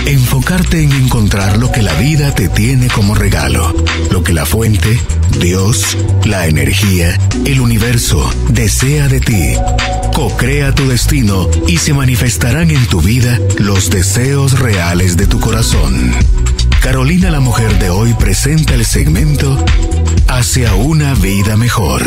Enfocarte en encontrar lo que la vida te tiene como regalo, lo que la fuente, Dios, la energía, el universo desea de ti. Co-crea tu destino y se manifestarán en tu vida los deseos reales de tu corazón. Carolina, la mujer de hoy, presenta el segmento Hacia una vida mejor.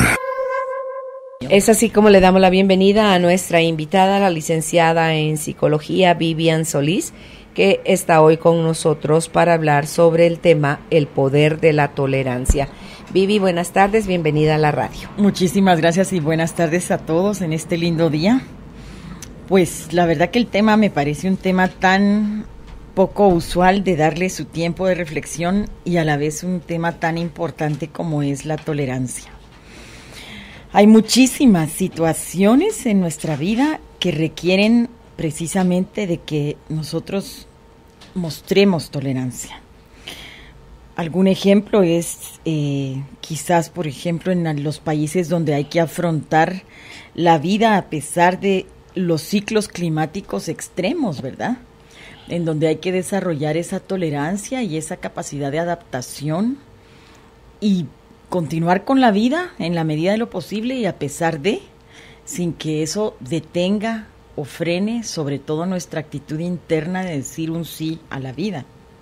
Es así como le damos la bienvenida a nuestra invitada, la licenciada en psicología Vivian Solís, que está hoy con nosotros para hablar sobre el tema el poder de la tolerancia. Vivi, buenas tardes, bienvenida a la radio. Muchísimas gracias y buenas tardes a todos en este lindo día. Pues la verdad que el tema me parece un tema tan poco usual de darle su tiempo de reflexión y a la vez un tema tan importante como es la tolerancia. Hay muchísimas situaciones en nuestra vida que requieren precisamente de que nosotros mostremos tolerancia. Algún ejemplo es quizás, por ejemplo, en los países donde hay que afrontar la vida a pesar de los ciclos climáticos extremos, ¿verdad? En donde hay que desarrollar esa tolerancia y esa capacidad de adaptación y continuar con la vida en la medida de lo posible y a pesar de, sin que eso detenga o frene sobre todo nuestra actitud interna de decir un sí a la vida.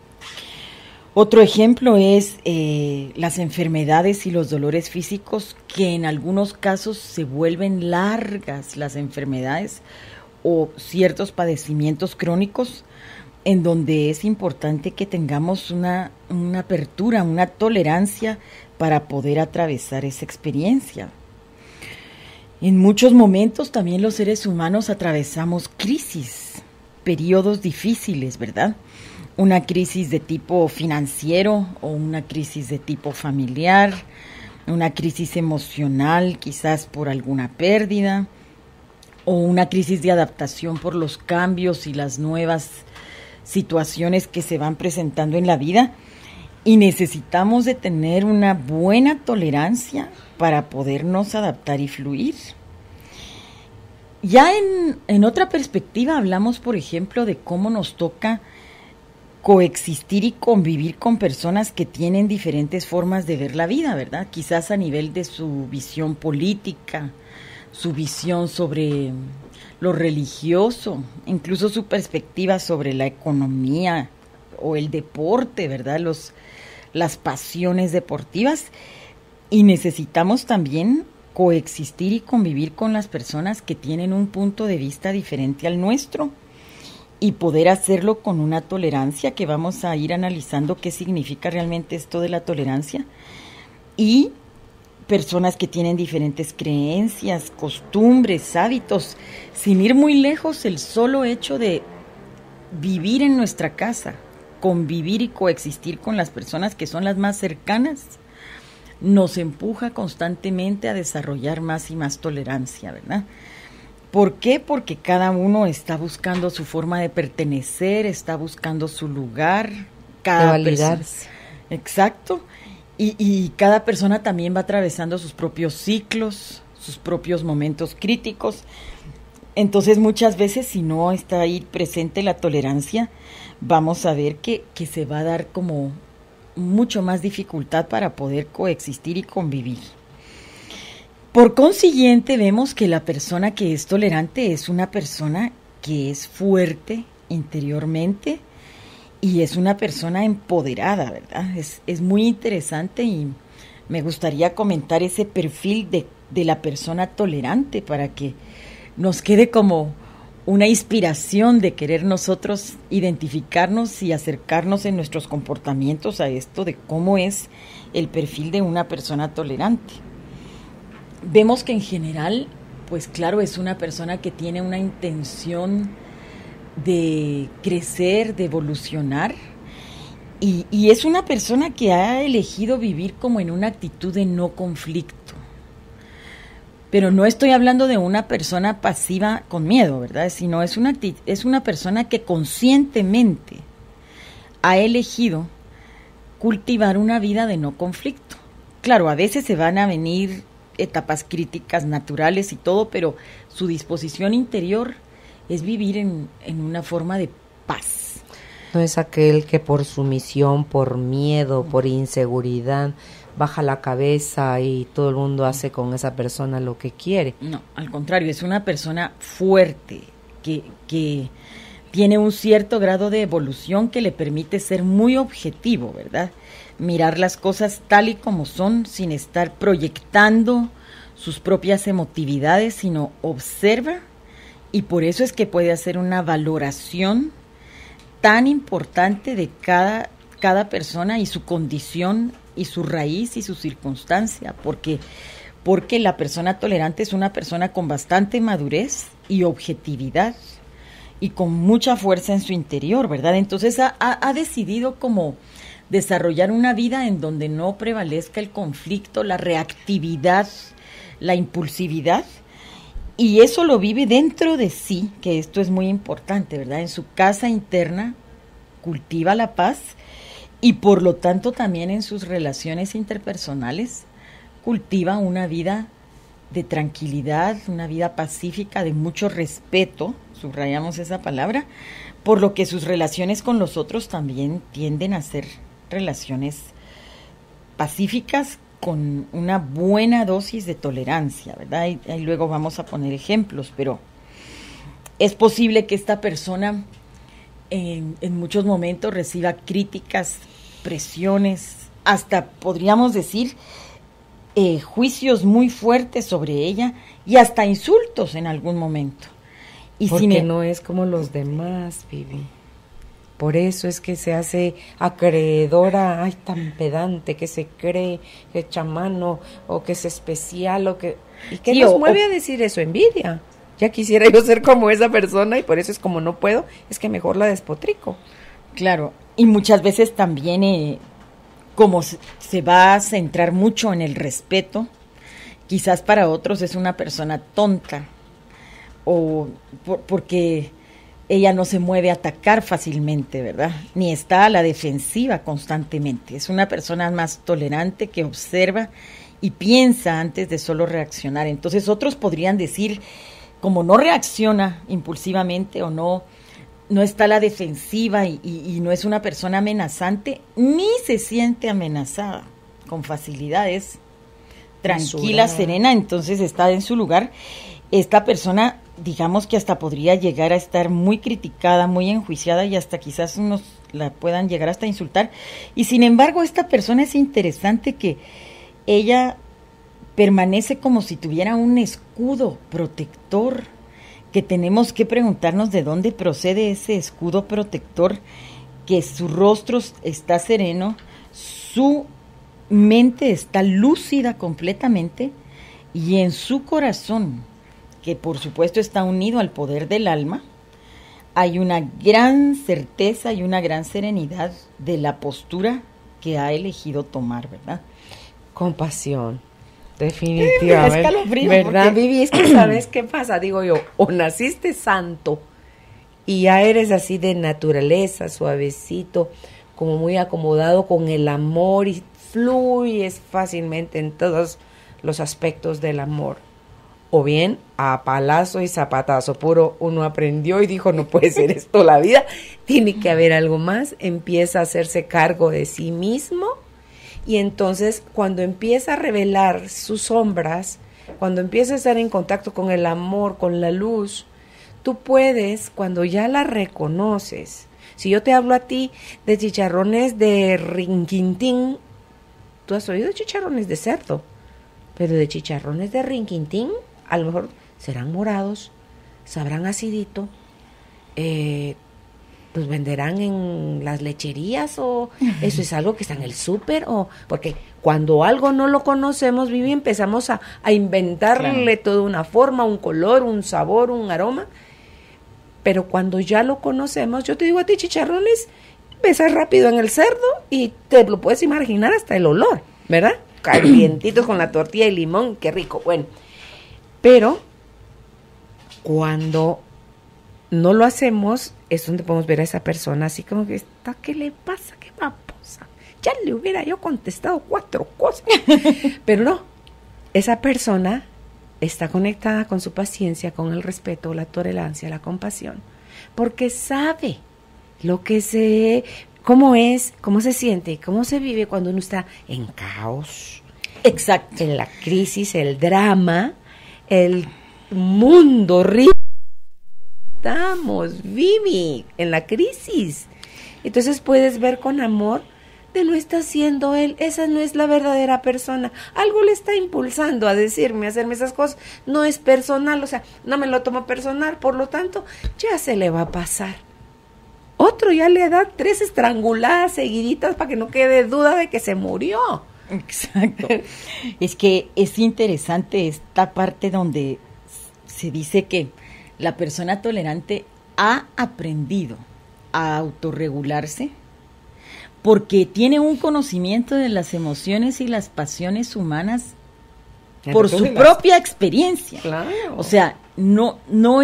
Otro ejemplo es las enfermedades y los dolores físicos, que en algunos casos se vuelven largas las enfermedades o ciertos padecimientos crónicos, en donde es importante que tengamos una apertura, una tolerancia para poder atravesar esa experiencia. En muchos momentos también los seres humanos atravesamos crisis, periodos difíciles, ¿verdad? Una crisis de tipo financiero o una crisis de tipo familiar, una crisis emocional, quizás por alguna pérdida, o una crisis de adaptación por los cambios y las nuevas situaciones que se van presentando en la vida. Y necesitamos de tener una buena tolerancia para podernos adaptar y fluir. Ya en otra perspectiva hablamos, por ejemplo, de cómo nos toca coexistir y convivir con personas que tienen diferentes formas de ver la vida, ¿verdad? Quizás a nivel de su visión política, su visión sobre lo religioso, incluso su perspectiva sobre la economía o el deporte, ¿verdad? Las pasiones deportivas, y necesitamos también coexistir y convivir con las personas que tienen un punto de vista diferente al nuestro y poder hacerlo con una tolerancia que vamos a ir analizando qué significa realmente esto de la tolerancia, y personas que tienen diferentes creencias, costumbres, hábitos, sin ir muy lejos, el solo hecho de vivir en nuestra casa, convivir y coexistir con las personas que son las más cercanas, nos empuja constantemente a desarrollar más y más tolerancia, ¿verdad? ¿Por qué? Porque cada uno está buscando su forma de pertenecer, está buscando su lugar, cada de validarse. Exacto. Y cada persona también va atravesando sus propios ciclos, sus propios momentos críticos. Entonces muchas veces, si no está ahí presente la tolerancia, vamos a ver que se va a dar como mucho más dificultad para poder coexistir y convivir. Por consiguiente, vemos que la persona que es tolerante es una persona que es fuerte interiormente y es una persona empoderada, ¿verdad? Es muy interesante y me gustaría comentar ese perfil de la persona tolerante para que nos quede como una inspiración de querer nosotros identificarnos y acercarnos en nuestros comportamientos a esto de cómo es el perfil de una persona tolerante. Vemos que en general, pues claro, es una persona que tiene una intención de crecer, de evolucionar, y es una persona que ha elegido vivir como en una actitud de no conflicto. Pero no estoy hablando de una persona pasiva con miedo, ¿verdad? Sino es una persona que conscientemente ha elegido cultivar una vida de no conflicto. Claro, a veces se van a venir etapas críticas naturales y todo, pero su disposición interior es vivir en una forma de paz. No es aquel que por sumisión, por miedo, por inseguridad, baja la cabeza y todo el mundo hace con esa persona lo que quiere. No, al contrario, es una persona fuerte, que tiene un cierto grado de evolución que le permite ser muy objetivo, ¿verdad? Mirar las cosas tal y como son, sin estar proyectando sus propias emotividades, sino observa, y por eso es que puede hacer una valoración tan importante de cada persona y su condición y su raíz y su circunstancia, porque la persona tolerante es una persona con bastante madurez y objetividad y con mucha fuerza en su interior, ¿verdad? Entonces ha decidido como desarrollar una vida en donde no prevalezca el conflicto, la reactividad, la impulsividad, y eso lo vive dentro de sí, que esto es muy importante, ¿verdad? En su casa interna cultiva la paz y por lo tanto también en sus relaciones interpersonales cultiva una vida de tranquilidad, una vida pacífica, de mucho respeto, subrayamos esa palabra, por lo que sus relaciones con los otros también tienden a ser relaciones pacíficas con una buena dosis de tolerancia, ¿verdad? Y luego vamos a poner ejemplos, pero es posible que esta persona en muchos momentos reciba críticas, presiones, hasta podríamos decir juicios muy fuertes sobre ella y hasta insultos en algún momento. Y porque no es como los demás, Vivi. Por eso es que se hace acreedora, ay, tan pedante, que se cree que es chamano o que es especial o que... ¿Y qué nos mueve a decir eso? Envidia. Ya quisiera yo ser como esa persona y por eso es como no puedo, es que mejor la despotrico. Claro, y muchas veces también como se va a centrar mucho en el respeto, quizás para otros es una persona tonta o porque ella no se mueve a atacar fácilmente, ¿verdad? Ni está a la defensiva constantemente. Es una persona más tolerante que observa y piensa antes de solo reaccionar. Entonces otros podrían decir, como no reacciona impulsivamente o no está a la defensiva y no es una persona amenazante, ni se siente amenazada con facilidades, tranquila, serena, entonces está en su lugar. Esta persona, digamos que hasta podría llegar a estar muy criticada, muy enjuiciada y hasta quizás unos la puedan llegar hasta insultar. Y sin embargo, esta persona es interesante que ella permanece como si tuviera un escudo protector, que tenemos que preguntarnos de dónde procede ese escudo protector, que su rostro está sereno, su mente está lúcida completamente y en su corazón, que por supuesto está unido al poder del alma, hay una gran certeza y una gran serenidad de la postura que ha elegido tomar, ¿verdad? Compasión, definitivamente. ¿Verdad, Vivi? Es que ¿sabes qué pasa? Digo yo, o naciste santo y ya eres así de naturaleza, suavecito, como muy acomodado con el amor y fluyes fácilmente en todos los aspectos del amor. O bien, a palazo y zapatazo puro, uno aprendió y dijo, no puede ser esto la vida, tiene que haber algo más, empieza a hacerse cargo de sí mismo y entonces cuando empieza a revelar sus sombras, cuando empieza a estar en contacto con el amor, con la luz, tú puedes, cuando ya la reconoces, si yo te hablo a ti de chicharrones de rinquintín, tú has oído chicharrones de cerdo, pero de chicharrones de rinquintín, a lo mejor serán morados, sabrán acidito, los venderán en las lecherías o eso es algo que está en el súper o porque cuando algo no lo conocemos, Vivi, empezamos a inventarle toda una forma, un color, un sabor, un aroma, pero cuando ya lo conocemos, yo te digo a ti chicharrones, pesas rápido en el cerdo y te lo puedes imaginar hasta el olor, ¿verdad? Calientitos con la tortilla y limón, qué rico, bueno. Pero cuando no lo hacemos, es donde podemos ver a esa persona así como que, ¿qué le pasa? ¿Qué babosa? Ya le hubiera yo contestado 4 cosas. Pero no, esa persona está conectada con su paciencia, con el respeto, la tolerancia, la compasión, porque sabe cómo se siente, cómo se vive cuando uno está en caos. Exacto. En la crisis, el drama, el mundo horrible. Estamos, Vivi, en la crisis. Entonces puedes ver con amor de no está siendo él, esa no es la verdadera persona. Algo le está impulsando a decirme, a hacerme esas cosas. No es personal, o sea, no me lo tomo personal, por lo tanto, ya se le va a pasar. Otro ya le da 3 estranguladas seguiditas para que no quede duda de que se murió. Exacto. Es que es interesante esta parte donde se dice que la persona tolerante ha aprendido a autorregularse porque tiene un conocimiento de las emociones y las pasiones humanas por su propia experiencia. Claro. O sea, no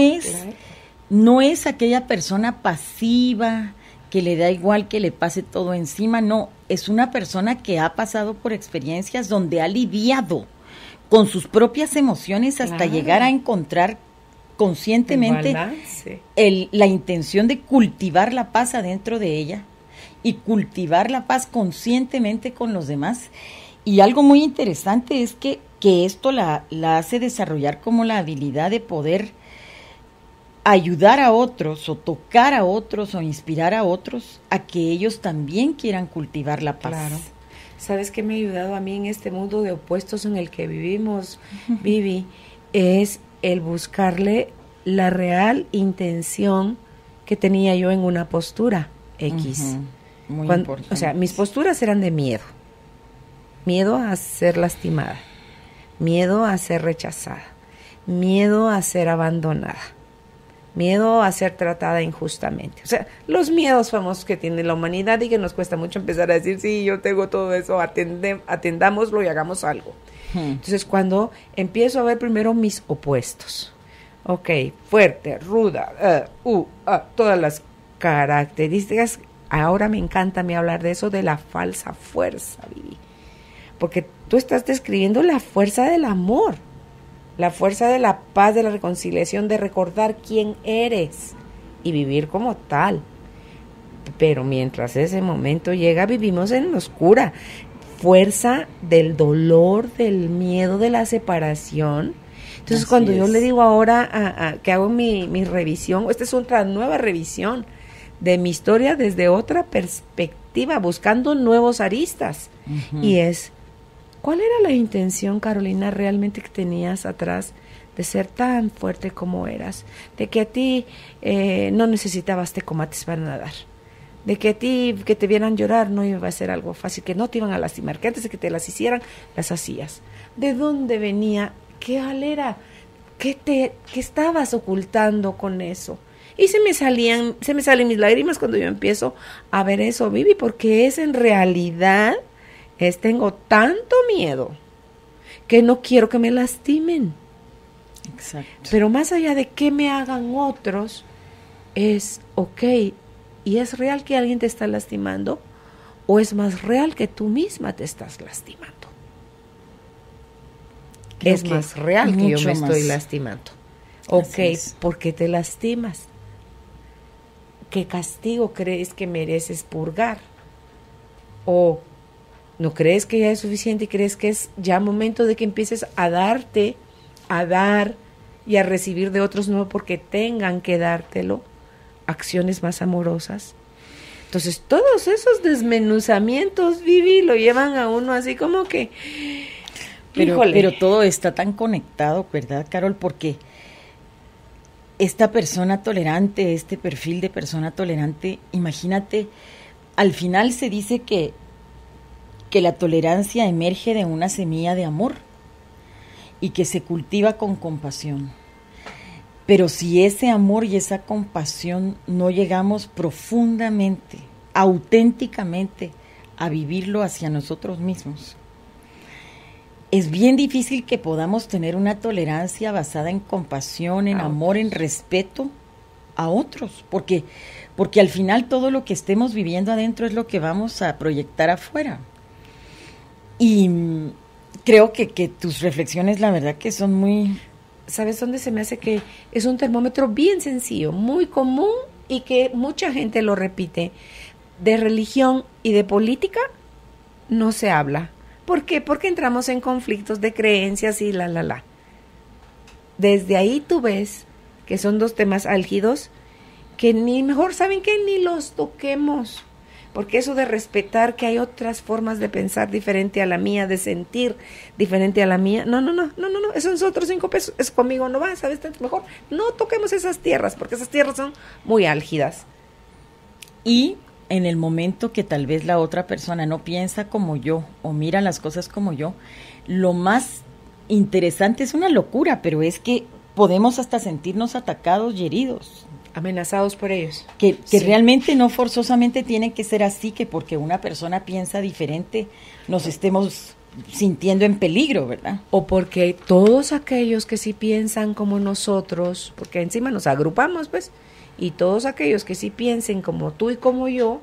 es aquella persona pasiva que le da igual que le pase todo encima, no, es una persona que ha pasado por experiencias donde ha lidiado con sus propias emociones hasta llegar a encontrar conscientemente la intención de cultivar la paz adentro de ella y cultivar la paz conscientemente con los demás. Y algo muy interesante es que esto la hace desarrollar como la habilidad de poder ayudar a otros o tocar a otros o inspirar a otros a que ellos también quieran cultivar la paz. Claro. ¿Sabes qué me ha ayudado a mí en este mundo de opuestos en el que vivimos, Vivi? Es el buscarle la real intención que tenía yo en una postura X. Muy importante. O sea, mis posturas eran de miedo. Miedo a ser lastimada. Miedo a ser rechazada. Miedo a ser abandonada. Miedo a ser tratada injustamente. O sea, los miedos famosos que tiene la humanidad y que nos cuesta mucho empezar a decir, sí, yo tengo todo eso, atendámoslo y hagamos algo. Entonces, cuando empiezo a ver primero mis opuestos, ok, fuerte, ruda, todas las características, ahora me encanta a mí hablar de eso, de la falsa fuerza, Vivi. Porque tú estás describiendo la fuerza del amor. La fuerza de la paz, de la reconciliación, de recordar quién eres y vivir como tal. Pero mientras ese momento llega, vivimos en la oscura. Fuerza del dolor, del miedo, de la separación. Entonces, cuando yo le digo ahora que hago mi revisión, esta es otra nueva revisión de mi historia desde otra perspectiva, buscando nuevos aristas. Y es, ¿cuál era la intención, Carolina, realmente que tenías atrás de ser tan fuerte como eras? De que a ti no necesitabas tecomates para nadar. De que a ti, que te vieran llorar, no iba a ser algo fácil, que no te iban a lastimar, que antes de que te las hicieran, las hacías. ¿De dónde venía? ¿Qué era? ¿Qué estabas ocultando con eso? Y se me salen mis lágrimas cuando yo empiezo a ver eso, Vivi, porque es en realidad... tengo tanto miedo que no quiero que me lastimen. Exacto. Pero más allá de que me hagan otros, es ok, ¿y es real que alguien te está lastimando? ¿O es más real que tú misma te estás lastimando? Creo es más real que yo me estoy lastimando. Ok, ¿por qué te lastimas? ¿Qué castigo crees que mereces purgar? ¿O no crees que ya es suficiente y crees que es ya momento de que empieces a darte, a dar y a recibir de otros, no porque tengan que dártelo, acciones más amorosas? Entonces, todos esos desmenuzamientos, Vivi, lo llevan a uno así como que... Pero todo está tan conectado, ¿verdad, Carol? Porque esta persona tolerante, este perfil de persona tolerante, imagínate, al final se dice que la tolerancia emerge de una semilla de amor y que se cultiva con compasión. Pero si ese amor y esa compasión no llegamos profundamente, auténticamente, a vivirlo hacia nosotros mismos, es bien difícil que podamos tener una tolerancia basada en compasión, en amor, en respeto a otros, porque al final todo lo que estemos viviendo adentro es lo que vamos a proyectar afuera. Y creo que tus reflexiones, la verdad que son muy... ¿Sabes dónde se me hace que es un termómetro bien sencillo, muy común y que mucha gente lo repite, de religión y de política no se habla. ¿Por qué? Porque entramos en conflictos de creencias y la. Desde ahí tú ves que son dos temas álgidos que ni mejor saben que ni los toquemos. Porque eso de respetar que hay otras formas de pensar diferente a la mía, de sentir diferente a la mía, no, esos son otros 5 pesos, eso conmigo no va, ¿sabes? Mejor no toquemos esas tierras, porque esas tierras son muy álgidas. Y en el momento que tal vez la otra persona no piensa como yo, o mira las cosas como yo, lo más interesante es una locura, pero es que podemos hasta sentirnos atacados y heridos. Amenazados por ellos. Que sí. Realmente no forzosamente tiene que ser así, que porque una persona piensa diferente nos estemos sintiendo en peligro, ¿verdad? O porque todos aquellos que sí piensan como nosotros, porque encima nos agrupamos, pues, y todos aquellos que sí piensen como tú y como yo,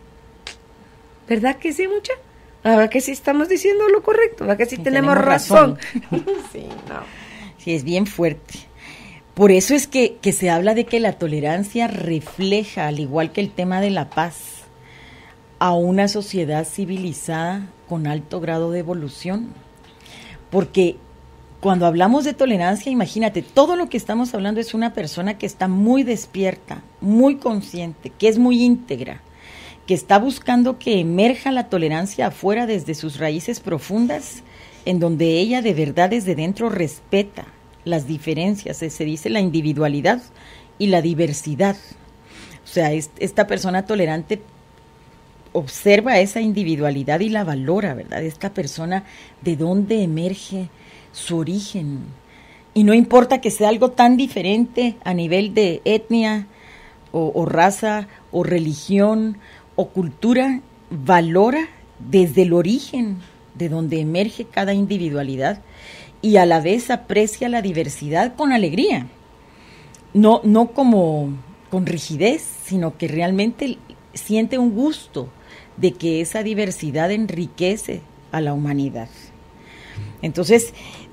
¿verdad que sí, mucha? ¿Verdad que sí estamos diciendo lo correcto? ¿Verdad que sí tenemos razón? Sí, no. Sí, es bien fuerte. Por eso es que se habla de que la tolerancia refleja, al igual que el tema de la paz, a una sociedad civilizada con alto grado de evolución. Porque cuando hablamos de tolerancia, imagínate, todo lo que estamos hablando es una persona que está muy despierta, muy consciente, que es muy íntegra, que está buscando que emerja la tolerancia afuera desde sus raíces profundas, en donde ella de verdad desde dentro respeta las diferencias, se dice la individualidad y la diversidad. O sea, esta persona tolerante observa esa individualidad y la valora, ¿verdad? Esta persona, ¿de dónde emerge su origen? Y no importa que sea algo tan diferente a nivel de etnia o raza o religión o cultura, valora desde el origen de donde emerge cada individualidad y a la vez aprecia la diversidad con alegría, no como con rigidez, sino que realmente siente un gusto de que esa diversidad enriquece a la humanidad. Entonces,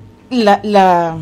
la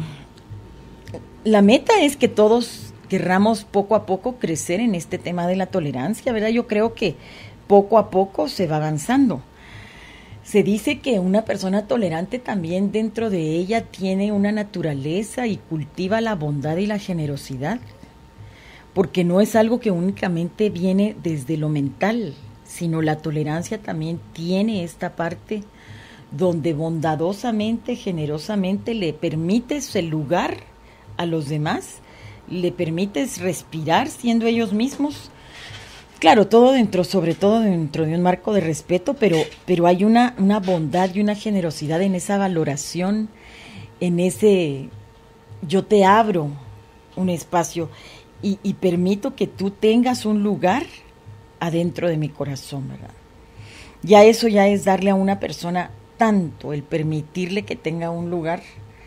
meta es que todos querramos poco a poco crecer en este tema de la tolerancia, ¿verdad? Yo creo que poco a poco se va avanzando. Se dice que una persona tolerante también dentro de ella tiene una naturaleza y cultiva la bondad y la generosidad, porque no es algo que únicamente viene desde lo mental, sino la tolerancia también tiene esta parte donde bondadosamente, generosamente le permites el lugar a los demás, le permites respirar siendo ellos mismos. Claro, sobre todo dentro de un marco de respeto, pero hay una bondad y una generosidad en esa valoración, en ese yo te abro un espacio y permito que tú tengas un lugar adentro de mi corazón, ¿verdad? Ya eso ya es darle a una persona tanto, el permitirle que tenga un lugar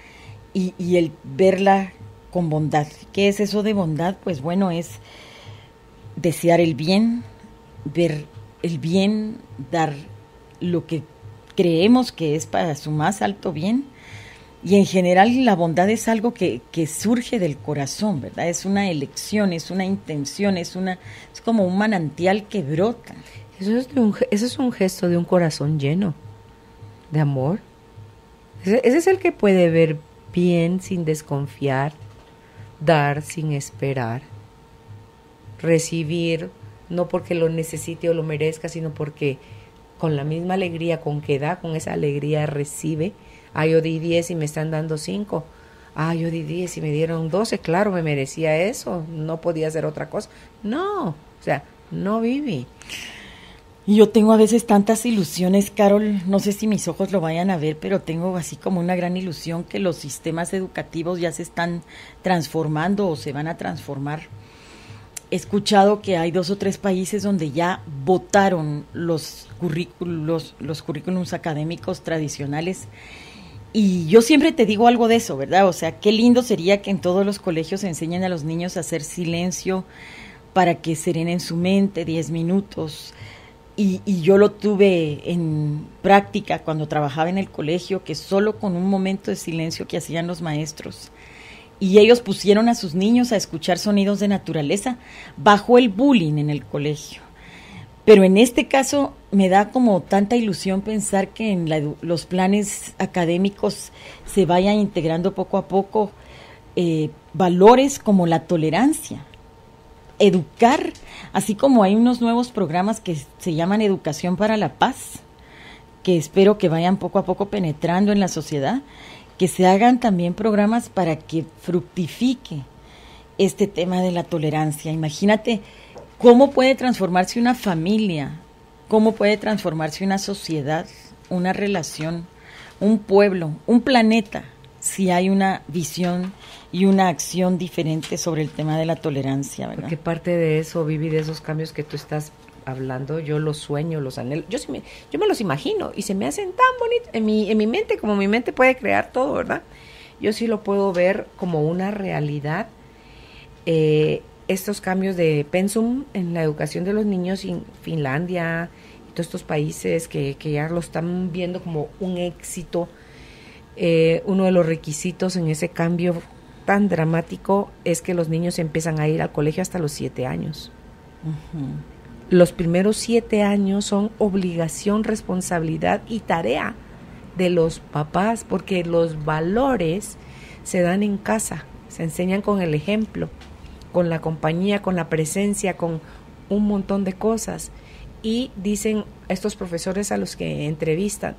y el verla con bondad. ¿Qué es eso de bondad? Pues bueno, es desear el bien, ver el bien, dar lo que creemos que es para su más alto bien, y en general la bondad es algo que surge del corazón, ¿verdad? Es una elección, es una intención, es como un manantial que brota. Eso es un gesto de un corazón lleno de amor. Ese es el que puede ver bien sin desconfiar, dar sin esperar, recibir, no porque lo necesite o lo merezca, sino porque con la misma alegría con que da, con esa alegría recibe. Yo di 10 y me están dando 5. Yo di 10 y me dieron 12, claro, me merecía eso, no podía hacer otra cosa. No, o sea, no viví. Y yo tengo a veces tantas ilusiones, Carol, no sé si mis ojos lo vayan a ver, pero tengo así como una gran ilusión que los sistemas educativos ya se están transformando o se van a transformar. He escuchado que hay 2 o 3 países donde ya votaron los currículums académicos tradicionales. Y yo siempre te digo algo de eso, ¿verdad? O sea, qué lindo sería que en todos los colegios enseñen a los niños a hacer silencio para que serenen su mente 10 minutos. Y yo lo tuve en práctica cuando trabajaba en el colegio, que solo con un momento de silencio que hacían los maestros y ellos pusieron a sus niños a escuchar sonidos de naturaleza bajo el bullying en el colegio. Pero en este caso me da como tanta ilusión pensar que en los planes académicos se vayan integrando poco a poco valores como la tolerancia, educar, así como hay unos nuevos programas que se llaman Educación para la Paz, que espero que vayan poco a poco penetrando en la sociedad, que se hagan también programas para que fructifique este tema de la tolerancia. Imagínate cómo puede transformarse una familia, cómo puede transformarse una sociedad, una relación, un pueblo, un planeta, si hay una visión y una acción diferente sobre el tema de la tolerancia, ¿verdad? Porque parte de eso, Vivi, de esos cambios que tú estás hablando, yo los sueño, los anhelo, yo me los imagino y se me hacen tan bonitos en mi mente, como mi mente puede crear todo, ¿verdad? Yo sí lo puedo ver como una realidad, estos cambios de pensum en la educación de los niños en Finlandia y todos estos países que ya lo están viendo como un éxito. Uno de los requisitos en ese cambio tan dramático es que los niños empiezan a ir al colegio hasta los 7 años. Uh-huh. Los primeros 7 años son obligación, responsabilidad y tarea de los papás, porque los valores se dan en casa, se enseñan con el ejemplo, con la compañía, con la presencia, con un montón de cosas. Y dicen estos profesores a los que entrevistan,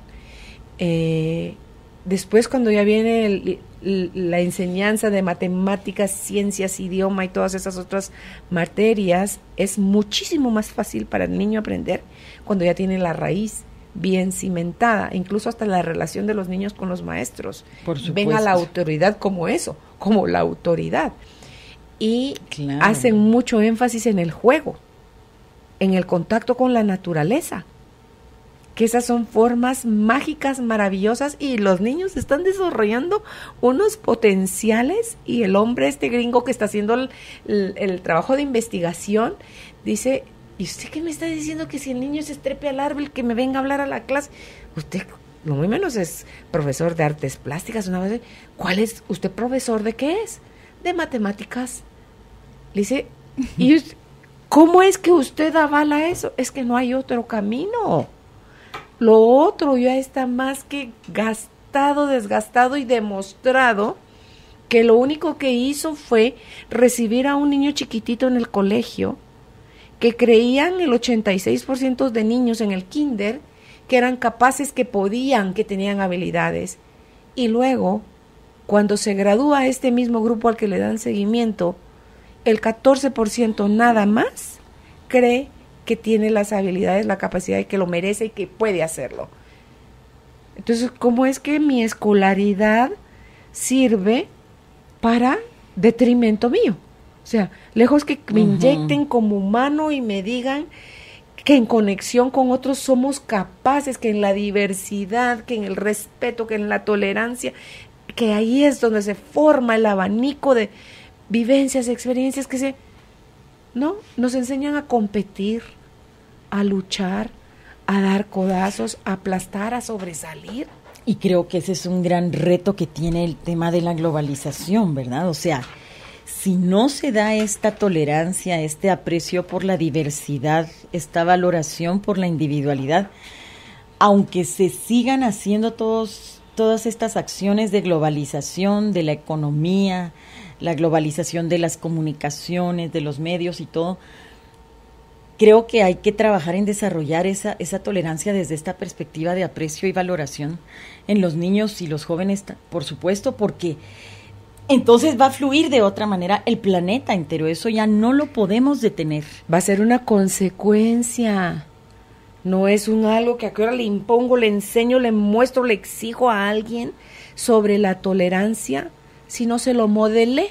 después cuando ya viene la enseñanza de matemáticas, ciencias, idioma y todas esas otras materias, es muchísimo más fácil para el niño aprender cuando ya tiene la raíz bien cimentada, incluso hasta la relación de los niños con los maestros. Por supuesto. Ven a la autoridad como eso, como la autoridad. Y claro, hacen mucho énfasis en el juego, en el contacto con la naturaleza, que esas son formas mágicas, maravillosas, y los niños están desarrollando unos potenciales, y el hombre gringo que está haciendo el trabajo de investigación, dice, ¿y usted qué me está diciendo que si el niño se estrepe al árbol, que me venga a hablar a la clase? Usted, lo muy menos es profesor de artes plásticas, una vez, ¿cuál es? ¿Usted profesor de qué es? De matemáticas. Le dice, ¿y cómo es que usted avala eso? Es que no hay otro camino. Lo otro ya está más que gastado, desgastado y demostrado que lo único que hizo fue recibir a un niño chiquitito en el colegio, que creían el 86% de niños en el kinder que eran capaces, que podían, que tenían habilidades. Y luego, cuando se gradúa este mismo grupo al que le dan seguimiento, el 14% nada más cree que tiene las habilidades, la capacidad y que lo merece y que puede hacerlo. Entonces, ¿cómo es que mi escolaridad sirve para detrimento mío? O sea, lejos que me inyecten como humano y me digan que en conexión con otros somos capaces, que en la diversidad, que en el respeto, que en la tolerancia, que ahí es donde se forma el abanico de vivencias, experiencias no, nos enseñan a competir, a luchar, a dar codazos, a aplastar, a sobresalir. Y creo que ese es un gran reto que tiene el tema de la globalización, ¿verdad? O sea, si no se da esta tolerancia, este aprecio por la diversidad, esta valoración por la individualidad, aunque se sigan haciendo todas estas acciones de globalización, de la economía, la globalización de las comunicaciones, de los medios y todo, creo que hay que trabajar en desarrollar esa tolerancia desde esta perspectiva de aprecio y valoración en los niños y los jóvenes, por supuesto, porque entonces va a fluir de otra manera el planeta entero. Eso ya no lo podemos detener. Va a ser una consecuencia. No es algo que a qué hora le impongo, le enseño, le muestro, le exijo a alguien sobre la tolerancia, si no se lo modelé.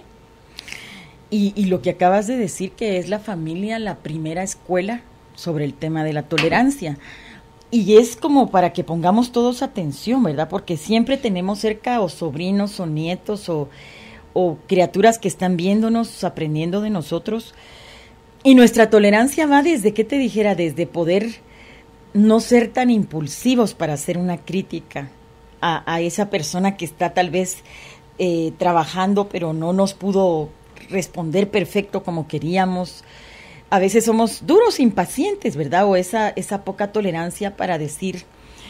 Y lo que acabas de decir, que es la familia la primera escuela sobre el tema de la tolerancia. Y es como para que pongamos todos atención, ¿verdad? Porque siempre tenemos cerca o sobrinos o nietos o criaturas que están viéndonos, aprendiendo de nosotros. Y nuestra tolerancia va desde, ¿qué te dijera? Desde poder no ser tan impulsivos para hacer una crítica a esa persona que está tal vez trabajando, pero no nos pudo responder perfecto como queríamos. A veces somos duros, impacientes, ¿verdad? O esa poca tolerancia para decir,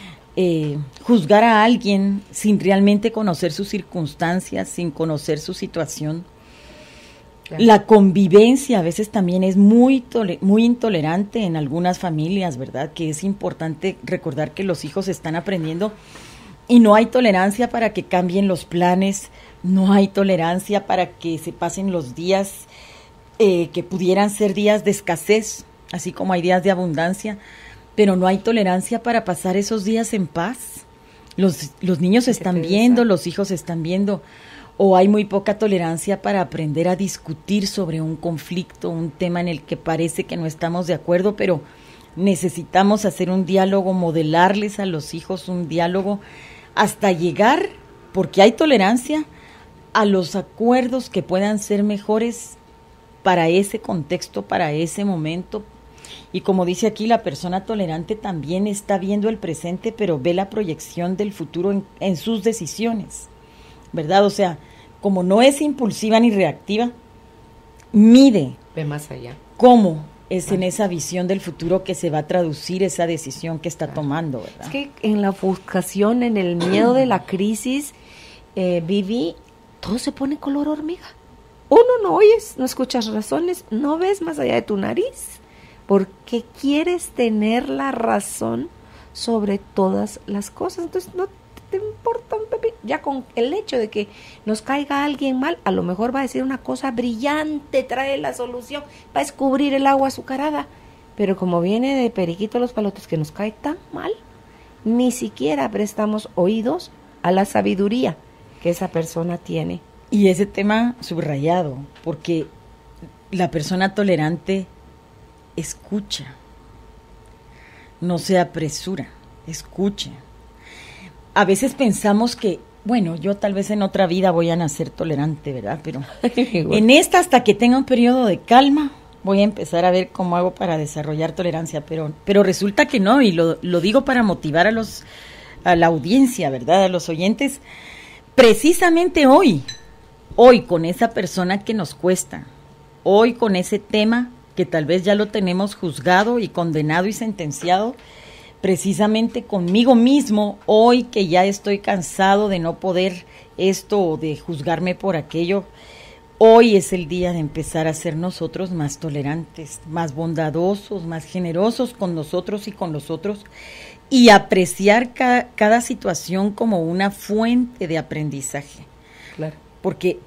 juzgar a alguien sin realmente conocer sus circunstancias, sin conocer su situación. Claro. La convivencia a veces también es muy intolerante en algunas familias, ¿verdad? Que es importante recordar que los hijos están aprendiendo y no hay tolerancia para que cambien los planes, no hay tolerancia para que se pasen los días que pudieran ser días de escasez, así como hay días de abundancia, pero no hay tolerancia para pasar esos días en paz. Los niños están viendo, los hijos están viendo, o hay muy poca tolerancia para aprender a discutir sobre un conflicto, un tema en el que parece que no estamos de acuerdo, pero necesitamos hacer un diálogo, modelarles a los hijos un diálogo hasta llegar, porque hay tolerancia, a los acuerdos que puedan ser mejores para ese contexto, para ese momento. Y como dice aquí, la persona tolerante también está viendo el presente, pero ve la proyección del futuro en sus decisiones, ¿verdad? O sea, como no es impulsiva ni reactiva, mide. Ve más allá. ¿Cómo es en esa visión del futuro que se va a traducir esa decisión que está tomando, ¿verdad? Es que en la ofuscación, en el miedo de la crisis, Vivi, todo se pone color hormiga. Uno no oyes, no escuchas razones, no ves más allá de tu nariz, porque quieres tener la razón sobre todas las cosas. Entonces no te importa un pepino. Ya con el hecho de que nos caiga alguien mal, a lo mejor va a decir una cosa brillante, trae la solución, va a descubrir el agua azucarada. Pero como viene de periquito a los palotes que nos cae tan mal, ni siquiera prestamos oídos a la sabiduría que esa persona tiene. Y ese tema subrayado, porque la persona tolerante escucha, no se apresura, escucha. A veces pensamos que, bueno, yo tal vez en otra vida voy a nacer tolerante, ¿verdad? Pero en esta, hasta que tenga un periodo de calma, voy a empezar a ver cómo hago para desarrollar tolerancia, pero resulta que no, y lo digo para motivar a la audiencia, ¿verdad? A los oyentes, precisamente hoy con esa persona que nos cuesta, hoy con ese tema que tal vez ya lo tenemos juzgado y condenado y sentenciado, precisamente conmigo mismo, hoy que ya estoy cansado de no poder esto o de juzgarme por aquello, hoy es el día de empezar a ser nosotros más tolerantes, más bondadosos, más generosos con nosotros y con los otros, y apreciar cada situación como una fuente de aprendizaje. Claro. Porque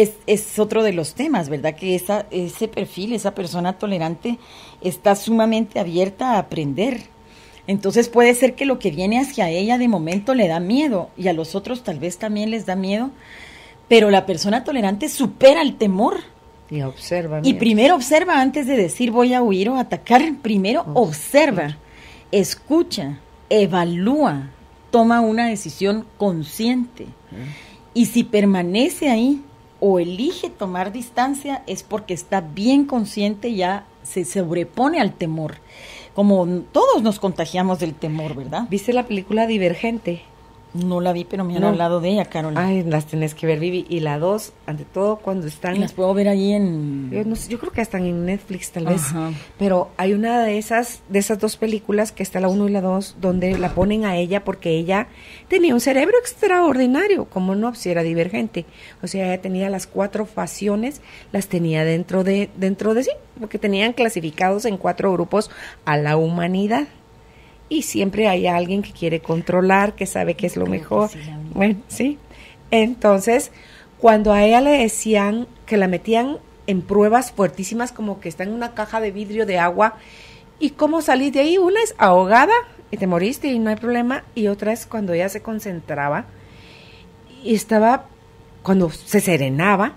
es otro de los temas, ¿verdad? Que ese perfil, esa persona tolerante está sumamente abierta a aprender. Entonces puede ser que lo que viene hacia ella de momento le da miedo y a los otros tal vez también les da miedo, pero la persona tolerante supera el temor. Y observa. Y primero observa antes de decir voy a huir o atacar. Primero observa, escucha, evalúa, toma una decisión consciente. Y si permanece ahí o elige tomar distancia es porque está bien consciente, ya se sobrepone al temor. Como todos nos contagiamos del temor, ¿verdad? ¿Viste la película Divergente? No la vi, pero me han hablado de ella, Carol. Ay, las tenés que ver, Vivi. Y la 2, ante todo, cuando están... Las puedo ver ahí en... Yo creo que están en Netflix, tal vez. Ajá. Pero hay una de esas dos películas, que está la 1 y la 2, donde la ponen a ella porque ella tenía un cerebro extraordinario. Como no, si era divergente. O sea, ella tenía las 4 facciones, las tenía dentro de sí, porque tenían clasificados en 4 grupos a la humanidad. Y siempre hay alguien que quiere controlar, que sabe que es lo mejor. Bueno, sí. Entonces, cuando a ella le decían que la metían en pruebas fuertísimas, como que está en una caja de vidrio de agua, ¿y cómo salís de ahí? Una es ahogada y te moriste y no hay problema, y otra es cuando ella se concentraba y estaba, cuando se serenaba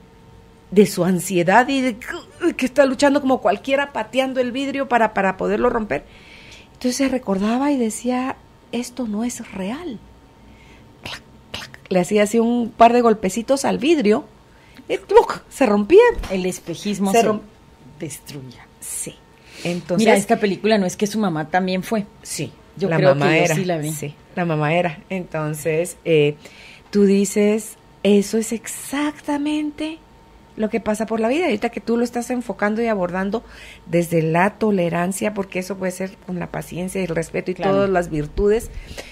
de su ansiedad y de que está luchando como cualquiera, pateando el vidrio para poderlo romper. Entonces se recordaba y decía, esto no es real. Clac, clac. Le hacía así un par de golpecitos al vidrio y ¡tuc! Se rompía. El espejismo se destruía. Sí. Entonces, mira, esta película no es que su mamá también fue. Sí. Yo creo que yo sí la vi. Sí, la mamá era. Entonces, tú dices, Eso es exactamente lo que pasa por la vida. Ahorita que tú lo estás enfocando y abordando desde la tolerancia, porque eso puede ser con la paciencia y el respeto y todas las virtudes.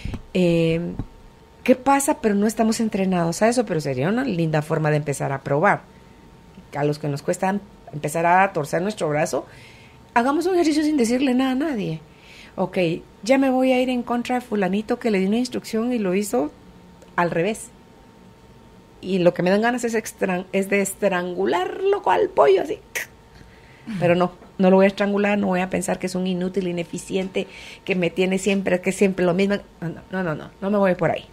¿Qué pasa? Pero no estamos entrenados a eso, pero sería una linda forma de empezar a probar. A los que nos cuesta empezar a torcer nuestro brazo, hagamos un ejercicio sin decirle nada a nadie. Ok, ya me voy a ir en contra de fulanito que le di una instrucción y lo hizo al revés. Y lo que me dan ganas es de estrangularlo con el pollo así. Pero no lo voy a estrangular, no voy a pensar que es un inútil, ineficiente, que me tiene siempre, que siempre lo mismo. No me voy por ahí.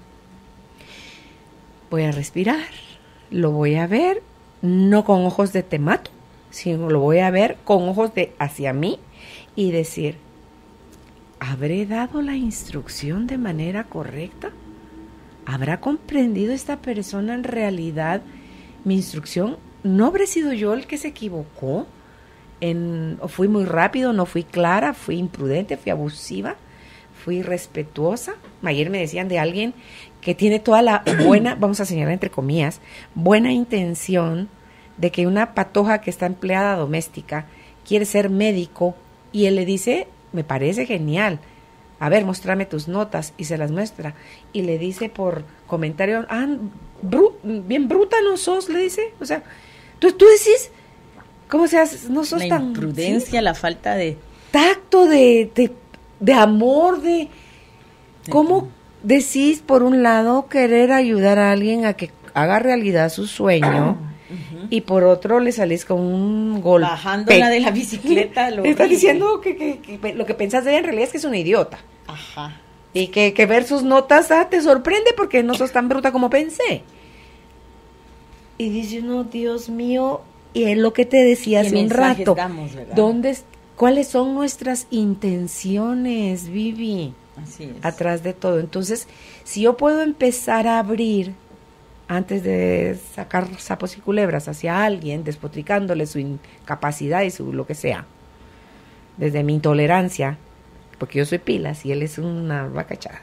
Voy a respirar, lo voy a ver, no con ojos de te mato, sino lo voy a ver con ojos de hacia mí y decir, ¿habré dado la instrucción de manera correcta? ¿Habrá comprendido esta persona en realidad mi instrucción? ¿No habré sido yo el que se equivocó? ¿O fui muy rápido, no fui clara, fui imprudente, fui abusiva, fui irrespetuosa? Ayer me decían de alguien que tiene toda la buena, vamos a señalar entre comillas, buena intención de que una patoja que está empleada doméstica quiere ser médico y él le dice, me parece genial, a ver, muéstrame tus notas, y se las muestra, y le dice por comentario, bien bruta no sos, le dice, o sea, tú decís, ¿cómo seas? No sos tan... La imprudencia, ¿sí? La falta de... Tacto, de amor, de... ¿Cómo decís, por un lado, querer ayudar a alguien a que haga realidad su sueño, y por otro le salís con un golpe? Bajándola de la bicicleta. Le estás diciendo que lo que pensás de ella en realidad es que es una idiota. Ajá. Y que ver sus notas te sorprende porque no sos tan bruta como pensé. Y dice uno, Dios mío, y es lo que te decía hace un rato. ¿Cuáles son nuestras intenciones, Vivi? Así es. Atrás de todo. Entonces, si yo puedo empezar a abrir antes de sacar sapos y culebras hacia alguien, despotricándole su incapacidad y su lo que sea, desde mi intolerancia, porque yo soy pilas y él es una vaca echada.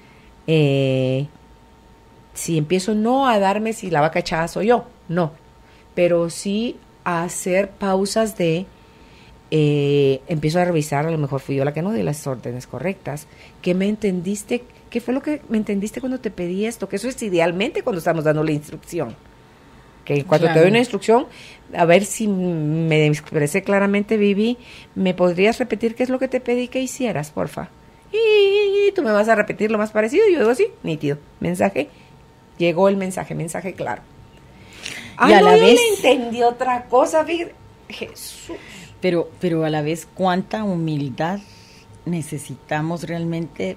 Si empiezo no a darme si la vaca echada soy yo, no, pero sí a hacer pausas de empiezo a revisar, a lo mejor fui yo la que no di las órdenes correctas. ¿Qué me entendiste? ¿Qué fue lo que me entendiste cuando te pedí esto? Que eso es idealmente cuando estamos dando la instrucción. Que cuando te doy una instrucción, a ver si me expresé claramente, Vivi, ¿me podrías repetir qué es lo que te pedí que hicieras, porfa? Y tú me vas a repetir lo más parecido. Y yo digo, sí, nítido. Mensaje, llegó el mensaje claro. Y a la vez le entendí otra cosa, Vivi. Jesús. Pero a la vez, ¿cuánta humildad necesitamos realmente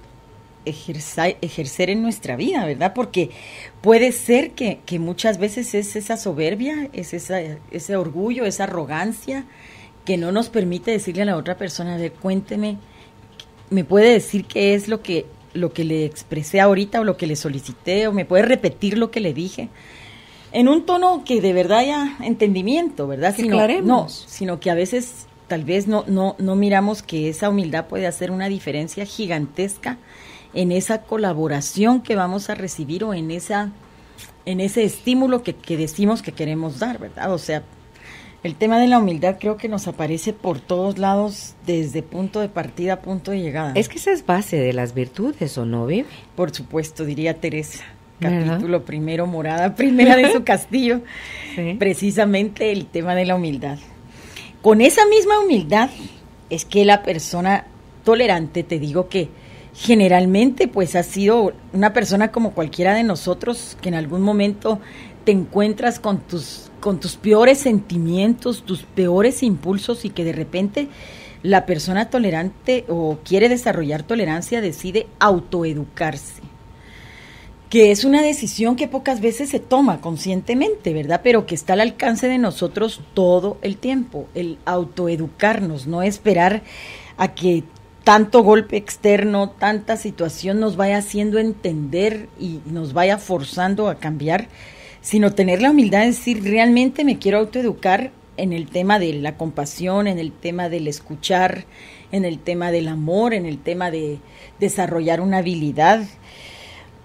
ejercer en nuestra vida, verdad? Porque puede ser que muchas veces es esa soberbia, es ese orgullo, esa arrogancia que no nos permite decirle a la otra persona, a ver, cuénteme, ¿me puede decir qué es lo que le expresé ahorita o lo que le solicité, o me puede repetir lo que le dije? En un tono que de verdad haya entendimiento, ¿verdad? Sino que a veces tal vez no miramos que esa humildad puede hacer una diferencia gigantesca en esa colaboración que vamos a recibir o en ese estímulo que decimos que queremos dar, ¿verdad? O sea, el tema de la humildad creo que nos aparece por todos lados, desde punto de partida a punto de llegada. Es que esa es base de las virtudes, ¿o no, Vivi? Por supuesto, diría Teresa. Capítulo primero, morada primera de su castillo, sí. Precisamente el tema de la humildad. Con esa misma humildad es que la persona tolerante, te digo que generalmente pues ha sido una persona como cualquiera de nosotros, que en algún momento te encuentras con tus peores sentimientos, tus peores impulsos, y que de repente la persona tolerante o quiere desarrollar tolerancia decide autoeducarse, que es una decisión que pocas veces se toma conscientemente, ¿verdad? Pero que está al alcance de nosotros todo el tiempo, el autoeducarnos, no esperar a que tanto golpe externo, tanta situación nos vaya haciendo entender y nos vaya forzando a cambiar, sino tener la humildad de decir, realmente me quiero autoeducar en el tema de la compasión, en el tema del escuchar, en el tema del amor, en el tema de desarrollar una habilidad.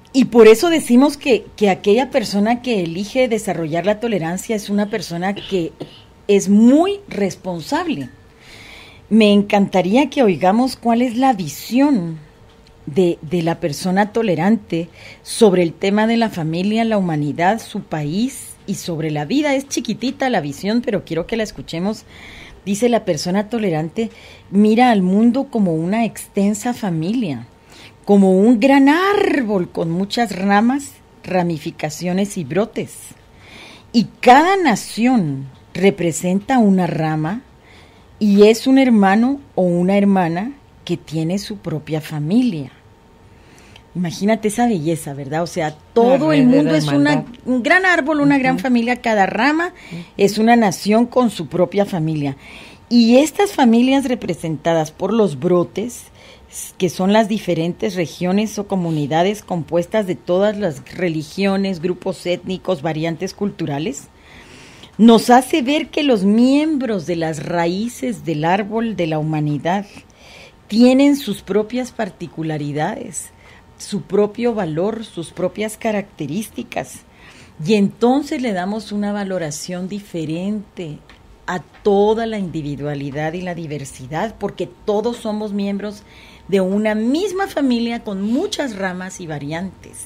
Y por eso decimos que aquella persona que elige desarrollar la tolerancia es una persona que es muy responsable. Me encantaría que oigamos cuál es la visión de la persona tolerante sobre el tema de la familia, la humanidad, su país y sobre la vida. Es chiquitita la visión, pero quiero que la escuchemos. Dice: la persona tolerante mira al mundo como una extensa familia, como un gran árbol con muchas ramas, ramificaciones y brotes. Y cada nación representa una rama y es un hermano o una hermana que tiene su propia familia. Imagínate esa belleza, ¿verdad? O sea, todo el mundo es un gran árbol, una gran familia, cada rama es una nación con su propia familia. Y estas familias representadas por los brotes, que son las diferentes regiones o comunidades compuestas de todas las religiones, grupos étnicos, variantes culturales, nos hace ver que los miembros de las raíces del árbol de la humanidad tienen sus propias particularidades, su propio valor, sus propias características, y entonces le damos una valoración diferente a toda la individualidad y la diversidad, porque todos somos miembros de una misma familia con muchas ramas y variantes.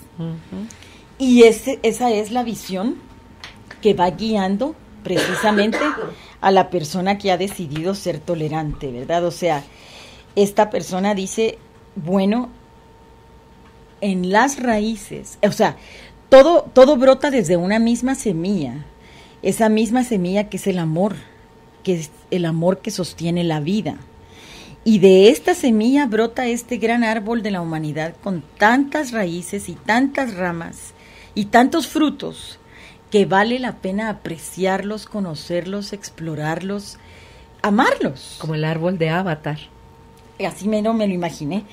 Y esa es la visión que va guiando precisamente a la persona que ha decidido ser tolerante, ¿verdad? O sea, esta persona dice, bueno, en las raíces, o sea, todo brota desde una misma semilla, esa misma semilla que es el amor que sostiene la vida. Y de esta semilla brota este gran árbol de la humanidad con tantas raíces y tantas ramas y tantos frutos que vale la pena apreciarlos, conocerlos, explorarlos, amarlos. Como el árbol de Avatar. Así mero me lo imaginé,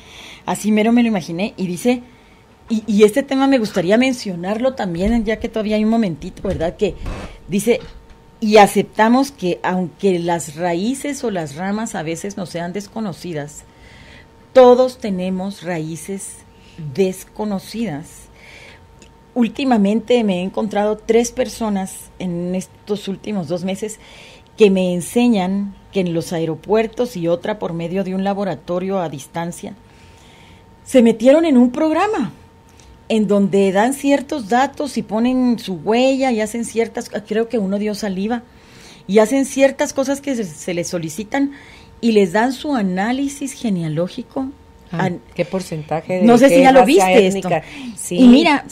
y dice, y este tema me gustaría mencionarlo también, ya que todavía hay un momentito, ¿verdad? Que dice, y aceptamos que aunque las raíces o las ramas a veces nos sean desconocidas, todos tenemos raíces desconocidas. Últimamente me he encontrado 3 personas en estos últimos 2 meses que me enseñan que en los aeropuertos y otra por medio de un laboratorio a distancia, se metieron en un programa en donde dan ciertos datos y ponen su huella y hacen ciertas, creo que uno dio saliva, y hacen ciertas cosas que se les solicitan y les dan su análisis genealógico. ¿Qué porcentaje de no sé si ya lo viste étnica? Esto. Sí, y mira,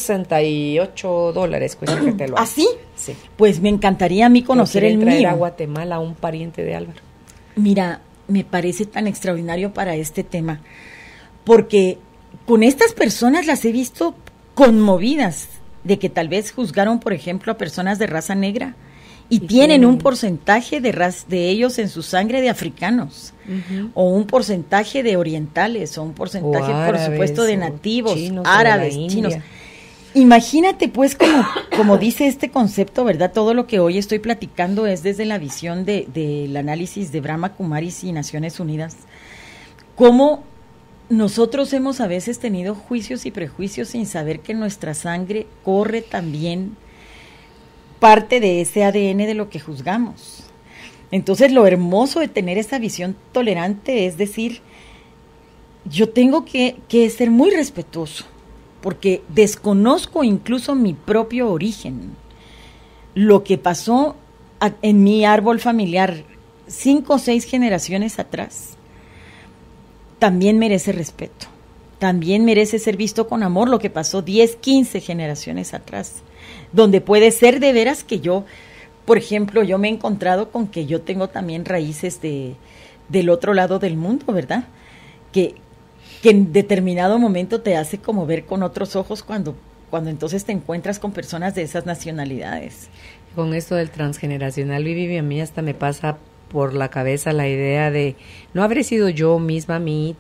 $168 cuesta que te lo haga. ¿Ah, sí? Sí. Pues me encantaría a mí conocer el mío. A Guatemala a un pariente de Álvaro. Mira, me parece tan extraordinario para este tema, porque con estas personas las he visto conmovidas de que tal vez juzgaron, por ejemplo, a personas de raza negra y tienen un porcentaje de ellos en su sangre de africanos, o un porcentaje de orientales, o un porcentaje, árabes, por supuesto, de nativos, chinos, árabes, chinos. Imagínate, pues, como dice este concepto, ¿verdad? Todo lo que hoy estoy platicando es desde la visión del análisis de Brahma Kumaris y Naciones Unidas. Cómo nosotros hemos a veces tenido juicios y prejuicios sin saber que en nuestra sangre corre también parte de ese ADN de lo que juzgamos. Entonces, lo hermoso de tener esa visión tolerante es decir, yo tengo que ser muy respetuoso, porque desconozco incluso mi propio origen. Lo que pasó en mi árbol familiar 5 o 6 generaciones atrás, también merece respeto, también merece ser visto con amor lo que pasó 10, 15 generaciones atrás, donde puede ser de veras que yo, por ejemplo, yo me he encontrado con que yo tengo también raíces del otro lado del mundo, ¿verdad? Que en determinado momento te hace como ver con otros ojos cuando entonces te encuentras con personas de esas nacionalidades. Con esto del transgeneracional, Vivi, a mí hasta me pasa por la cabeza la idea de, no habré sido yo misma mi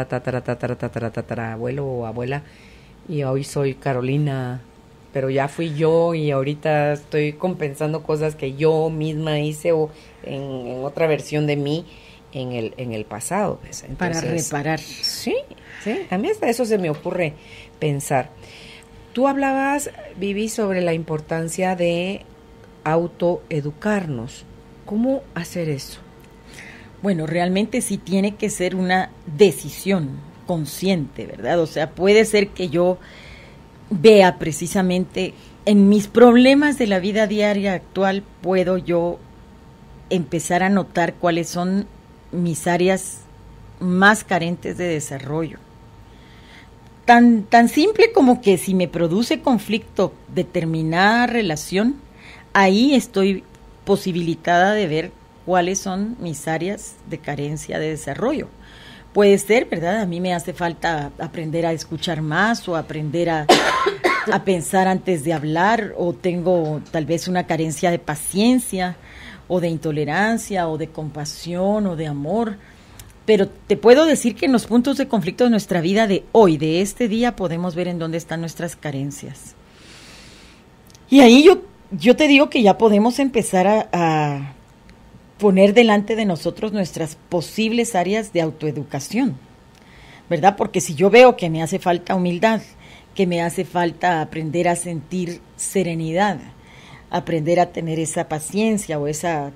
abuelo o abuela, y hoy soy Carolina, pero ya fui yo y ahorita estoy compensando cosas que yo misma hice o en otra versión de mí en el pasado. Pues. Entonces, para reparar. Sí, Sí, a mí hasta eso se me ocurre pensar. Tú hablabas, Vivi, sobre la importancia de autoeducarnos. ¿Cómo hacer eso? Bueno, realmente sí tiene que ser una decisión consciente, ¿verdad? O sea, puede ser que yo vea precisamente en mis problemas de la vida diaria actual, puedo yo empezar a notar cuáles son mis áreas más carentes de desarrollo. Tan simple como que si me produce conflicto determinada relación, ahí estoy posibilitada de ver cuáles son mis áreas de carencia de desarrollo. Puede ser, ¿verdad? A mí me hace falta aprender a escuchar más o aprender a pensar antes de hablar, o tengo tal vez una carencia de paciencia o de intolerancia o de compasión o de amor. Pero te puedo decir que en los puntos de conflicto de nuestra vida de hoy, de este día, podemos ver en dónde están nuestras carencias. Y ahí yo te digo que ya podemos empezar a poner delante de nosotros nuestras posibles áreas de autoeducación, ¿verdad? Porque si yo veo que me hace falta humildad, que me hace falta aprender a sentir serenidad, aprender a tener esa paciencia o esa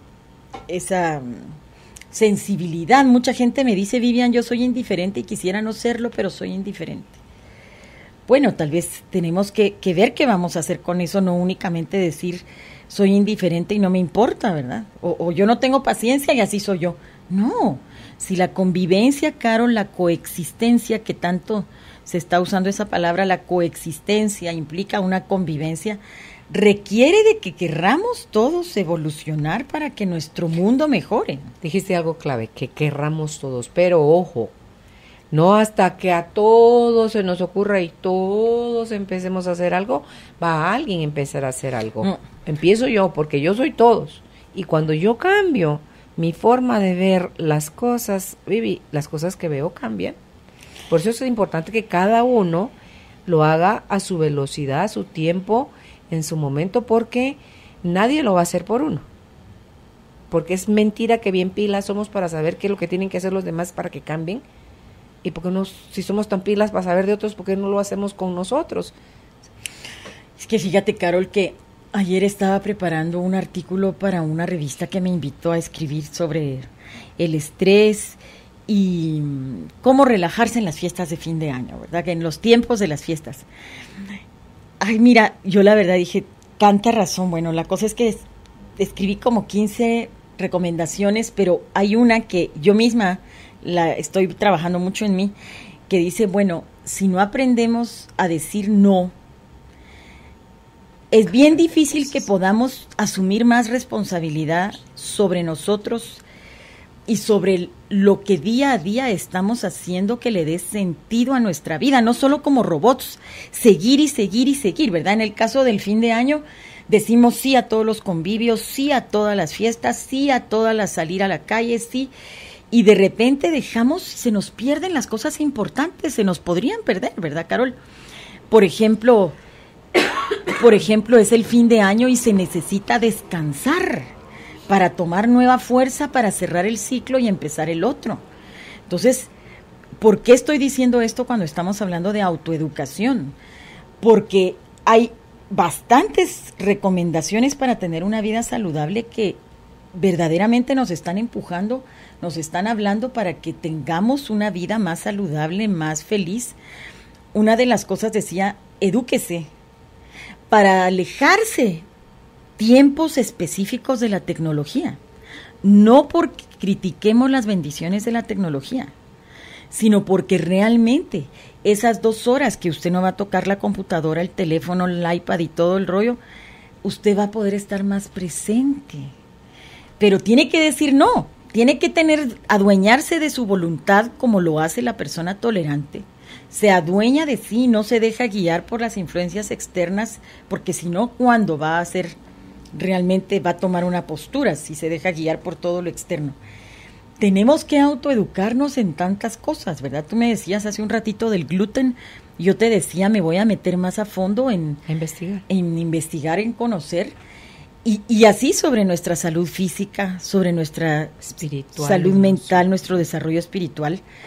sensibilidad. Mucha gente me dice, Vivian, yo soy indiferente y quisiera no serlo, pero soy indiferente. Bueno, tal vez tenemos que ver qué vamos a hacer con eso, no únicamente decir soy indiferente y no me importa, ¿verdad? O yo no tengo paciencia y así soy yo. No, si la convivencia, Carol, la coexistencia, que tanto se está usando esa palabra, la coexistencia implica una convivencia, requiere de que querramos todos evolucionar para que nuestro mundo mejore. Dijiste algo clave, que querramos todos, pero ojo, no hasta que a todos se nos ocurra y todos empecemos a hacer algo, va alguien a empezar a hacer algo. No. Empiezo yo, porque yo soy todos. Y cuando yo cambio mi forma de ver las cosas, Vivi, las cosas que veo cambian. Por eso es importante que cada uno lo haga a su velocidad, a su tiempo, en su momento, porque nadie lo va a hacer por uno. Porque es mentira que bien pilas somos para saber qué es lo que tienen que hacer los demás para que cambien. Y porque no, si somos tan pilas para saber de otros, ¿por qué no lo hacemos con nosotros? Es que fíjate, Carol, que ayer estaba preparando un artículo para una revista que me invitó a escribir sobre el estrés y cómo relajarse en las fiestas de fin de año, ¿verdad? Que en los tiempos de las fiestas. Ay, mira, yo la verdad dije, tanta razón. Bueno, la cosa es que escribí como 15 recomendaciones, pero hay una que yo misma la estoy trabajando mucho en mí, que dice, bueno, si no aprendemos a decir no, es bien difícil que podamos asumir más responsabilidad sobre nosotros y sobre lo que día a día estamos haciendo que le dé sentido a nuestra vida, no solo como robots, seguir y seguir y seguir, ¿verdad? En el caso del fin de año, decimos sí a todos los convivios, sí a todas las fiestas, sí a todas las salir a la calle, sí. Y de repente se nos pierden las cosas importantes, se nos podrían perder, ¿verdad, Carol? Por ejemplo, es el fin de año y se necesita descansar para tomar nueva fuerza, para cerrar el ciclo y empezar el otro. Entonces, ¿por qué estoy diciendo esto cuando estamos hablando de autoeducación? Porque hay bastantes recomendaciones para tener una vida saludable que verdaderamente nos están empujando, nos están hablando para que tengamos una vida más saludable, más feliz. Una de las cosas decía, edúquese, para alejarse tiempos específicos de la tecnología. No porque critiquemos las bendiciones de la tecnología, sino porque realmente esas 2 horas que usted no va a tocar la computadora, el teléfono, el iPad y todo el rollo, usted va a poder estar más presente. Pero tiene que decir no, tiene que adueñarse de su voluntad como lo hace la persona tolerante. Se adueña de sí, no se deja guiar por las influencias externas, porque si no, ¿cuándo va a hacer? Realmente va a tomar una postura si se deja guiar por todo lo externo. Tenemos que autoeducarnos en tantas cosas, ¿verdad? Tú me decías hace un ratito del gluten, yo te decía, me voy a meter más a fondo en investigar, en conocer. Y así sobre nuestra salud física, sobre nuestra salud mental, nuestro desarrollo espiritual.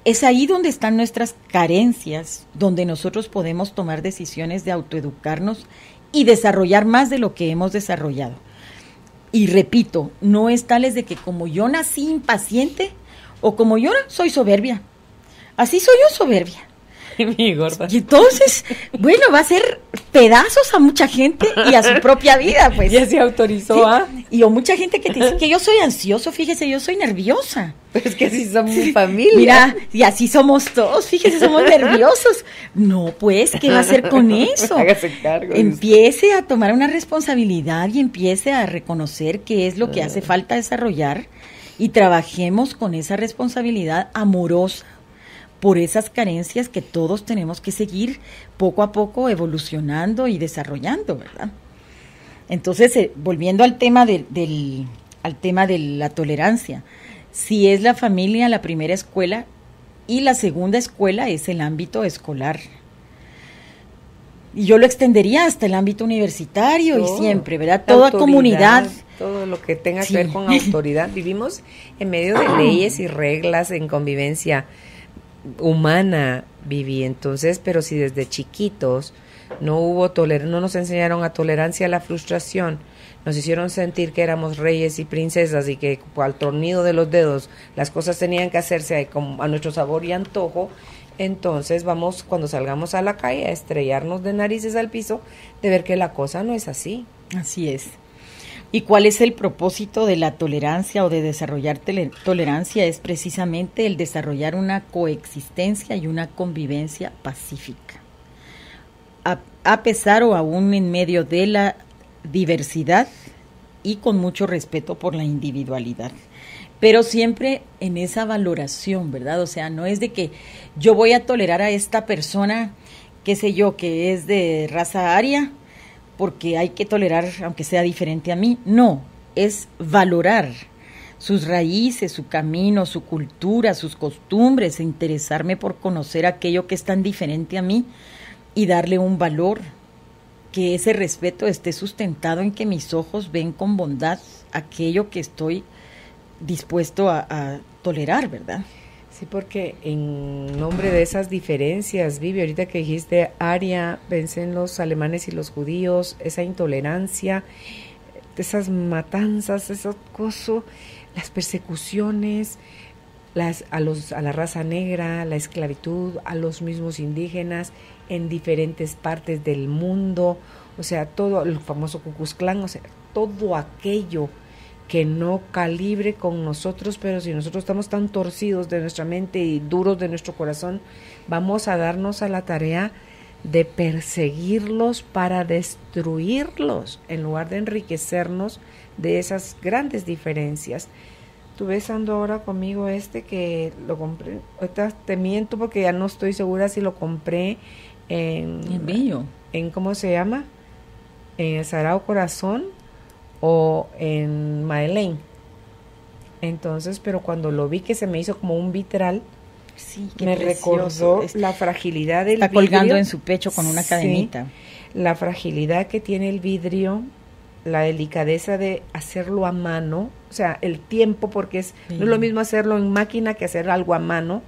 es ahí donde están nuestras carencias, donde nosotros podemos tomar decisiones de autoeducarnos y desarrollar más de lo que hemos desarrollado. Y repito, no es tales de que como yo nací impaciente o como yo soy soberbia. Así soy yo soberbia. Mi gorda. Y entonces, bueno, va a hacer pedazos a mucha gente y a su propia vida, pues. Ya se autorizó, Sí, ¿ah? y o mucha gente que te dice que yo soy ansioso, fíjese, yo soy nerviosa. Pero es que así son mi familia. Mira, y así somos todos, fíjese, somos nerviosos. No, pues, ¿qué va a hacer con eso? Hágase cargo. Empiece a tomar una responsabilidad y empiece a reconocer qué es lo que hace falta desarrollar y trabajemos con esa responsabilidad amorosa por esas carencias que todos tenemos que seguir poco a poco evolucionando y desarrollando, ¿verdad? Entonces, volviendo al tema al tema de la tolerancia, si es la familia la primera escuela y la segunda escuela es el ámbito escolar. Y yo lo extendería hasta el ámbito universitario y siempre, ¿verdad? Toda Autoridad, comunidad. todo lo que tenga Sí. que ver con autoridad. Vivimos en medio de leyes y reglas en convivencia humana, Vivi. Entonces, pero si desde chiquitos no hubo no nos enseñaron a tolerancia a la frustración, nos hicieron sentir que éramos reyes y princesas y que al tornido de los dedos las cosas tenían que hacerse a nuestro sabor y antojo, entonces vamos, cuando salgamos a la calle, a estrellarnos de narices al piso de ver que la cosa no es así. Así es. ¿Y cuál es el propósito de la tolerancia o de desarrollar tolerancia? Es precisamente el desarrollar una coexistencia y una convivencia pacífica. A pesar o aún en medio de la diversidad y con mucho respeto por la individualidad. Pero siempre en esa valoración, ¿verdad? O sea, no es de que yo voy a tolerar a esta persona, qué sé yo, que es de raza aria, porque hay que tolerar aunque sea diferente a mí. No, es valorar sus raíces, su camino, su cultura, sus costumbres, e interesarme por conocer aquello que es tan diferente a mí y darle un valor, que ese respeto esté sustentado en que mis ojos ven con bondad aquello que estoy dispuesto a tolerar, ¿verdad? Sí, porque en nombre de esas diferencias, Vivi, ahorita que dijiste Aria, vencen los alemanes y los judíos, esa intolerancia, esas matanzas, esos cosas, las persecuciones, a la raza negra, la esclavitud, a los mismos indígenas en diferentes partes del mundo, o sea, todo el famoso Ku Klux Klan, o sea, todo aquello que no calibre con nosotros, pero si nosotros estamos tan torcidos de nuestra mente y duros de nuestro corazón, vamos a darnos a la tarea de perseguirlos para destruirlos, en lugar de enriquecernos de esas grandes diferencias. Tú ves, ando ahora conmigo que lo compré, ahorita te miento porque ya no estoy segura si lo compré en bello. En ¿cómo se llama? En el Sagrado Corazón o en Madeleine. Entonces, pero cuando lo vi que se me hizo como un vitral, sí, me recordó la fragilidad del vidrio. Está colgando en su pecho con una cadenita. Sí, la fragilidad que tiene el vidrio, la delicadeza de hacerlo a mano, o sea, el tiempo, porque no es lo mismo hacerlo en máquina que hacer algo a mano.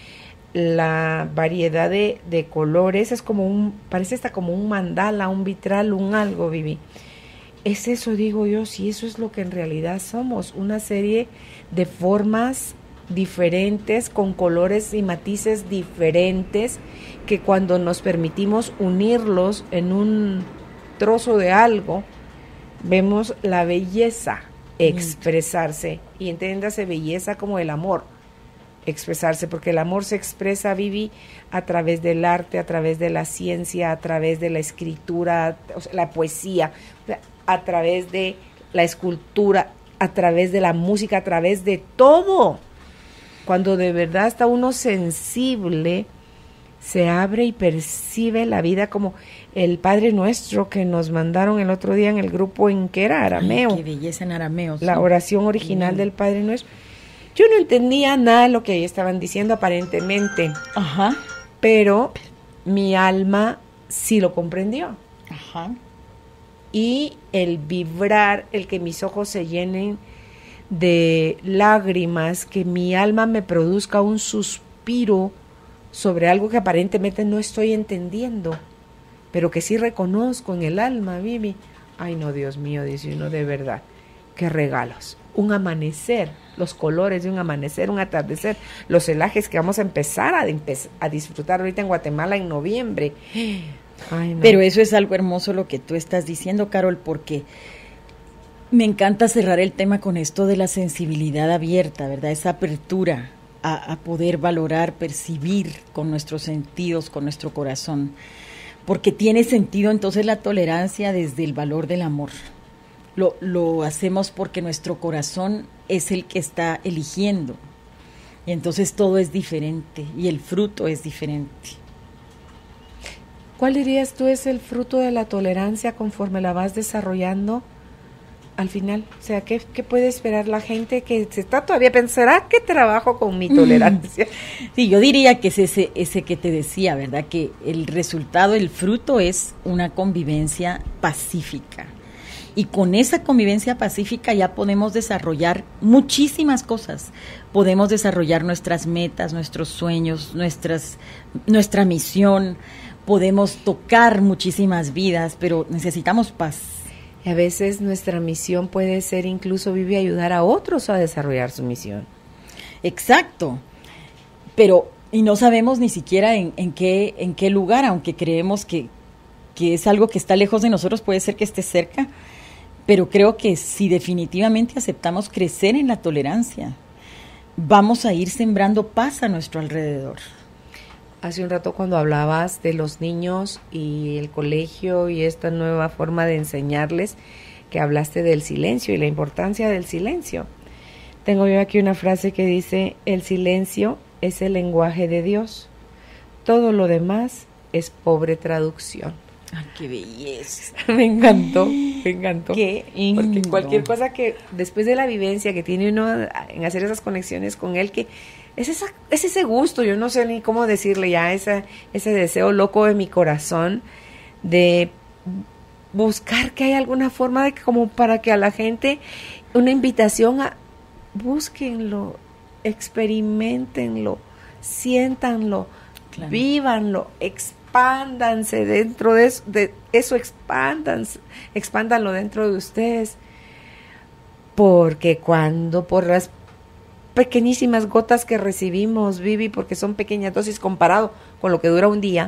La variedad de colores es parece hasta como un mandala, un vitral, un algo, Vivi. Es eso, digo yo, si eso es lo que en realidad somos, una serie de formas diferentes, con colores y matices diferentes, que cuando nos permitimos unirlos en un trozo de algo, vemos la belleza expresarse, y entiéndase belleza como el amor expresarse, porque el amor se expresa, Vivi, a través del arte, a través de la ciencia, a través de la escritura, o sea, la poesía, a través de la escultura, a través de la música, a través de todo. Cuando de verdad está uno sensible, se abre y percibe la vida como el Padre Nuestro que nos mandaron el otro día en el grupo en que era arameo. Ay, qué belleza en arameo. La oración original del Padre Nuestro. Yo no entendía nada de lo que ahí estaban diciendo aparentemente. Ajá. Pero mi alma sí lo comprendió. Ajá. Y el vibrar, el que mis ojos se llenen de lágrimas, que mi alma me produzca un suspiro suspiro sobre algo que aparentemente no estoy entendiendo, pero que sí reconozco en el alma, Vivi. Ay, no, Dios mío, dice uno, de verdad, qué regalos. Un amanecer, los colores de un amanecer, un atardecer, los celajes que vamos a empezar a disfrutar ahorita en Guatemala en noviembre. Ay, no. Pero eso es algo hermoso lo que tú estás diciendo, Carol, porque me encanta cerrar el tema con esto de la sensibilidad abierta, ¿verdad? Esa apertura a poder valorar, percibir con nuestros sentidos, con nuestro corazón, porque tiene sentido entonces la tolerancia desde el valor del amor. Lo hacemos porque nuestro corazón es el que está eligiendo, y entonces todo es diferente y el fruto es diferente. ¿Cuál dirías tú es el fruto de la tolerancia conforme la vas desarrollando al final? O sea, ¿qué puede esperar la gente que se está todavía pensando, ¿será que trabajo con mi tolerancia? Sí, yo diría que es ese que te decía, ¿verdad? Que el resultado, el fruto es una convivencia pacífica. Y con esa convivencia pacífica ya podemos desarrollar muchísimas cosas. Podemos desarrollar nuestras metas, nuestros sueños, nuestra misión. Podemos tocar muchísimas vidas, pero necesitamos paz. Y a veces nuestra misión puede ser incluso, Vivi, ayudar a otros a desarrollar su misión. Exacto. Pero, y no sabemos ni siquiera en qué lugar, aunque creemos que es algo que está lejos de nosotros, puede ser que esté cerca. Pero creo que si definitivamente aceptamos crecer en la tolerancia, vamos a ir sembrando paz a nuestro alrededor. Hace un rato cuando hablabas de los niños y el colegio y esta nueva forma de enseñarles, que hablaste del silencio y la importancia del silencio. Tengo yo aquí una frase que dice, el silencio es el lenguaje de Dios. Todo lo demás es pobre traducción. ¡Ay, qué belleza! Me encantó. ¡Qué lindo! Porque cualquier cosa que después de la vivencia que tiene uno en hacer esas conexiones con él, que es ese gusto, yo no sé ni cómo decirle ya, ese deseo loco de mi corazón de buscar que haya alguna forma de como para que a la gente, una invitación a búsquenlo, experimentenlo, siéntanlo, claro, vívanlo, expándanse dentro de eso, expándanlo dentro de ustedes, porque cuando por las pequeñísimas gotas que recibimos, Vivi, porque son pequeñas dosis comparado con lo que dura un día,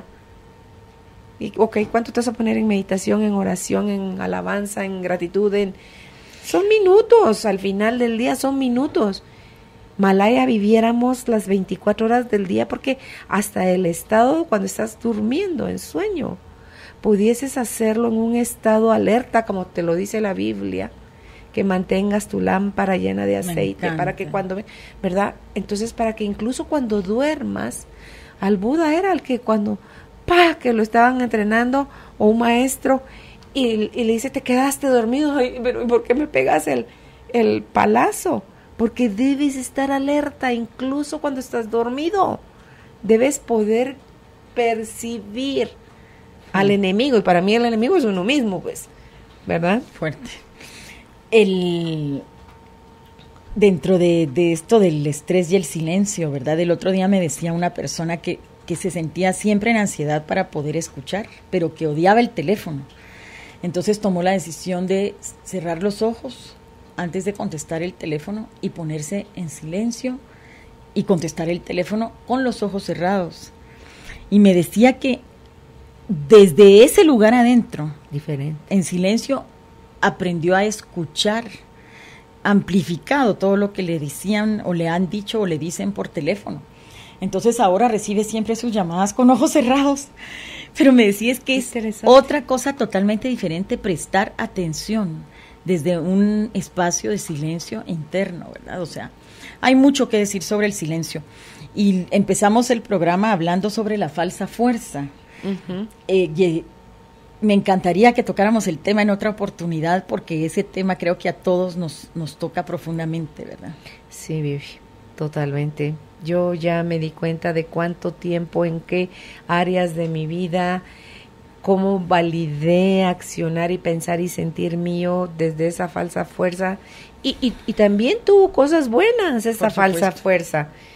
y ¿cuánto te vas a poner en meditación, en oración, en alabanza, en gratitud? Son minutos, al final del día son minutos. Malaya, viviéramos las 24 horas del día, porque hasta el estado cuando estás durmiendo, en sueño, pudieses hacerlo en un estado alerta, como te lo dice la Biblia, que mantengas tu lámpara llena de aceite, para que cuando, ¿verdad? Entonces, para que incluso cuando duermas, al Buda era el que cuando, que lo estaban entrenando, o un maestro, y le dice, te quedaste dormido, ay, pero ¿por qué me pegas el palazo? Porque debes estar alerta incluso cuando estás dormido. Debes poder percibir al enemigo. Y para mí el enemigo es uno mismo, pues, ¿verdad? Fuerte. Dentro de esto del estrés y el silencio, ¿verdad? El otro día me decía una persona que se sentía siempre en ansiedad para poder escuchar, pero que odiaba el teléfono. Entonces tomó la decisión de cerrar los ojos antes de contestar el teléfono y ponerse en silencio y contestar el teléfono con los ojos cerrados. Y me decía que desde ese lugar adentro, diferente, en silencio, aprendió a escuchar amplificado todo lo que le decían o le han dicho o le dicen por teléfono. Entonces ahora recibe siempre sus llamadas con ojos cerrados. Pero me decía es que es otra cosa totalmente diferente prestar atención desde un espacio de silencio interno, ¿verdad? O sea, hay mucho que decir sobre el silencio. Y empezamos el programa hablando sobre la falsa fuerza. Uh-huh. Me encantaría que tocáramos el tema en otra oportunidad, porque ese tema creo que a todos nos toca profundamente, ¿verdad? Sí, Vivi, totalmente. Yo ya me di cuenta de cuánto tiempo, en qué áreas de mi vida, cómo validé accionar y pensar y sentir mío desde esa falsa fuerza. Y también tuvo cosas buenas esa falsa fuerza.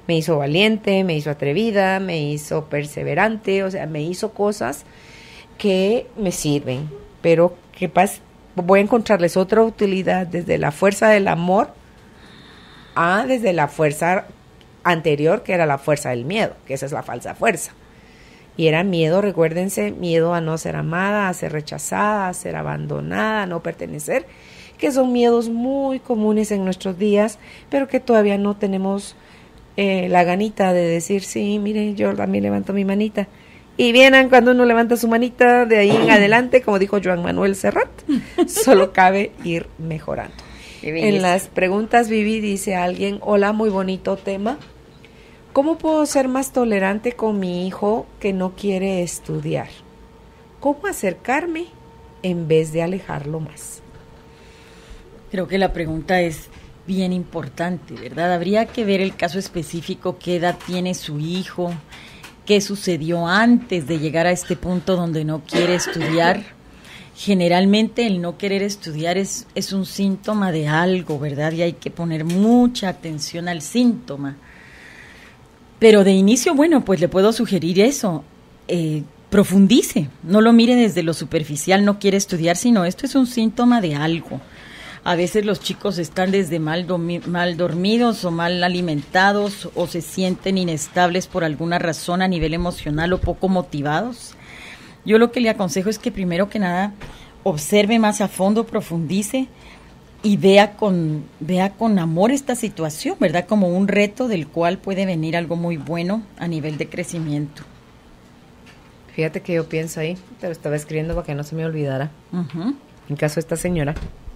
Me hizo valiente, me hizo atrevida, me hizo perseverante, o sea, me hizo cosas que me sirven, pero que voy a encontrarles otra utilidad desde la fuerza del amor a desde la fuerza anterior, que era la fuerza del miedo, que esa es la falsa fuerza. Y era miedo, recuérdense, miedo a no ser amada, a ser rechazada, a ser abandonada, a no pertenecer, que son miedos muy comunes en nuestros días, pero que todavía no tenemos la ganita de decir, sí, mire, yo también levanto mi manita. Y vienen cuando uno levanta su manita, de ahí en adelante, como dijo Joan Manuel Serrat, solo cabe ir mejorando. En las preguntas, Vivi, dice alguien, hola, muy bonito tema. ¿Cómo puedo ser más tolerante con mi hijo que no quiere estudiar? ¿Cómo acercarme en vez de alejarlo más? Creo que la pregunta es bien importante, ¿verdad? Habría que ver el caso específico, qué edad tiene su hijo, qué sucedió antes de llegar a este punto donde no quiere estudiar. Generalmente el no querer estudiar es un síntoma de algo, ¿verdad? Y hay que poner mucha atención al síntoma. Pero de inicio, bueno, pues le puedo sugerir eso, profundice, no lo mire desde lo superficial, no quiere estudiar, sino esto es un síntoma de algo. A veces los chicos están desde mal dormidos o mal alimentados o se sienten inestables por alguna razón a nivel emocional o poco motivados. Yo lo que le aconsejo es que primero que nada observe más a fondo, profundice y vea con amor esta situación, ¿verdad? Como un reto del cual puede venir algo muy bueno a nivel de crecimiento. Fíjate que yo pienso ahí, te lo estaba escribiendo para que no se me olvidara. Uh-huh. En caso de esta señora,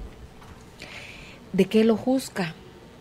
¿de qué lo juzga?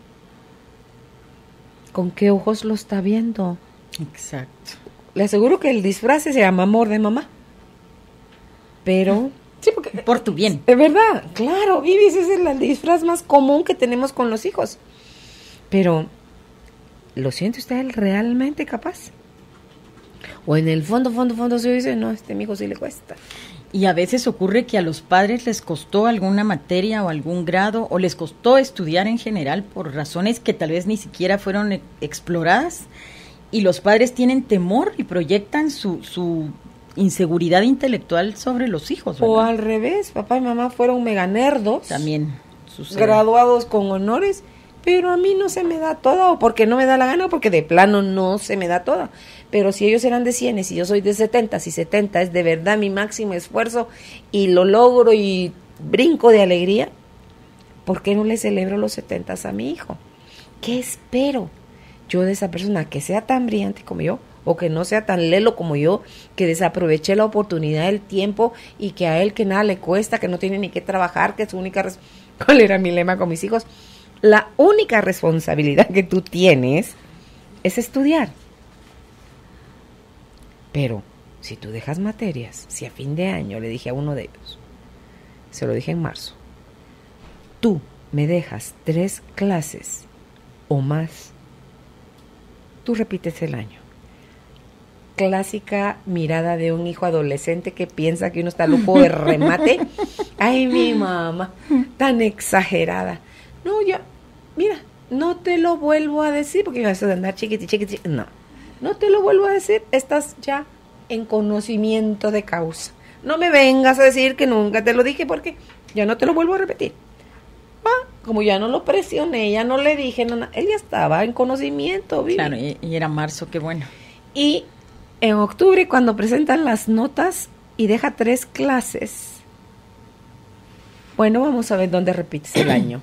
¿Con qué ojos lo está viendo? Exacto. Le aseguro que el disfraz se llama amor de mamá. Pero sí, porque por tu bien. Es verdad, claro, Vivi, ese es el disfraz más común que tenemos con los hijos. Pero, ¿lo siente usted realmente capaz? O en el fondo se dice, no, mi hijo sí le cuesta. Y a veces ocurre que a los padres les costó alguna materia o algún grado, o les costó estudiar en general por razones que tal vez ni siquiera fueron exploradas, y los padres tienen temor y proyectan su inseguridad intelectual sobre los hijos, ¿verdad? O al revés, papá y mamá fueron mega nerdos. También sucede. Graduados con honores, pero a mí no se me da toda, o porque no me da la gana, o porque de plano no se me da toda. Pero si ellos eran de 100 y yo soy de 70, si 70 es de verdad mi máximo esfuerzo y lo logro y brinco de alegría, ¿por qué no le celebro los 70 a mi hijo? ¿Qué espero yo de esa persona? Que sea tan brillante como yo, o que no sea tan lelo como yo, que desaproveche la oportunidad del tiempo y que a él que nada le cuesta, que no tiene ni que trabajar, que su única ¿cuál era mi lema con mis hijos? La única responsabilidad que tú tienes es estudiar. Pero si tú dejas materias, si a fin de año le dije a uno de ellos, se lo dije en marzo, tú me dejas 3 clases o más, tú repites el año. Clásica mirada de un hijo adolescente que piensa que uno está loco de remate. Ay, mi mamá, tan exagerada. No, ya, mira, no te lo vuelvo a decir porque vas a andar chiquiti. No te lo vuelvo a decir, estás ya en conocimiento de causa. No me vengas a decir que nunca te lo dije porque ya no te lo vuelvo a repetir. Como ya no lo presioné, ya no le dije nada, él ya estaba en conocimiento. Vivi. Claro, y era marzo, qué bueno. Y en octubre, cuando presentan las notas y deja 3 clases, bueno, vamos a ver dónde repites el año.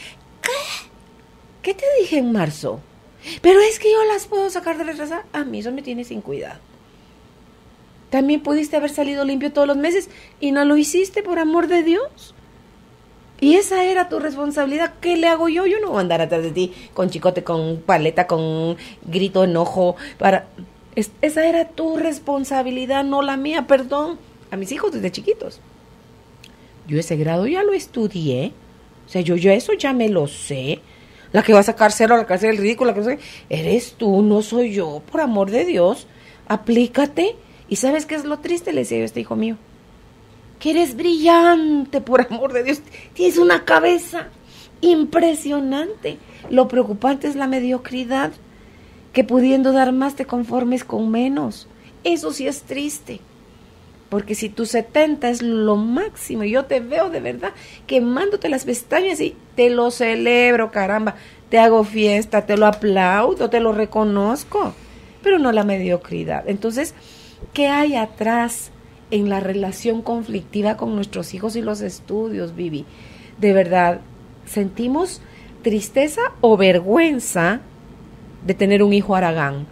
¿Qué te dije en marzo? Pero es que yo las puedo sacar de retrasar. A mí eso me tiene sin cuidado. También pudiste haber salido limpio todos los meses y no lo hiciste, por amor de Dios. Y esa era tu responsabilidad. ¿Qué le hago yo? Yo no voy a andar atrás de ti con chicote, con paleta, con grito, enojo. Esa era tu responsabilidad, no la mía, perdón. A mis hijos desde chiquitos. Yo ese grado ya lo estudié. O sea, yo eso ya me lo sé. La que va a sacar 0, la que va a hacer el ridículo, la que no sé, eres tú, no soy yo, por amor de Dios, aplícate. ¿Y sabes qué es lo triste? Le decía yo a este hijo mío, que eres brillante, por amor de Dios, tienes una cabeza impresionante. Lo preocupante es la mediocridad. que pudiendo dar más te conformes con menos. Eso sí es triste. Porque si tu 70 es lo máximo, yo te veo de verdad quemándote las pestañas y te lo celebro, caramba, te hago fiesta, te lo aplaudo, te lo reconozco, pero no la mediocridad. Entonces, ¿qué hay atrás en la relación conflictiva con nuestros hijos y los estudios, Vivi? De verdad, ¿sentimos tristeza o vergüenza de tener un hijo haragán?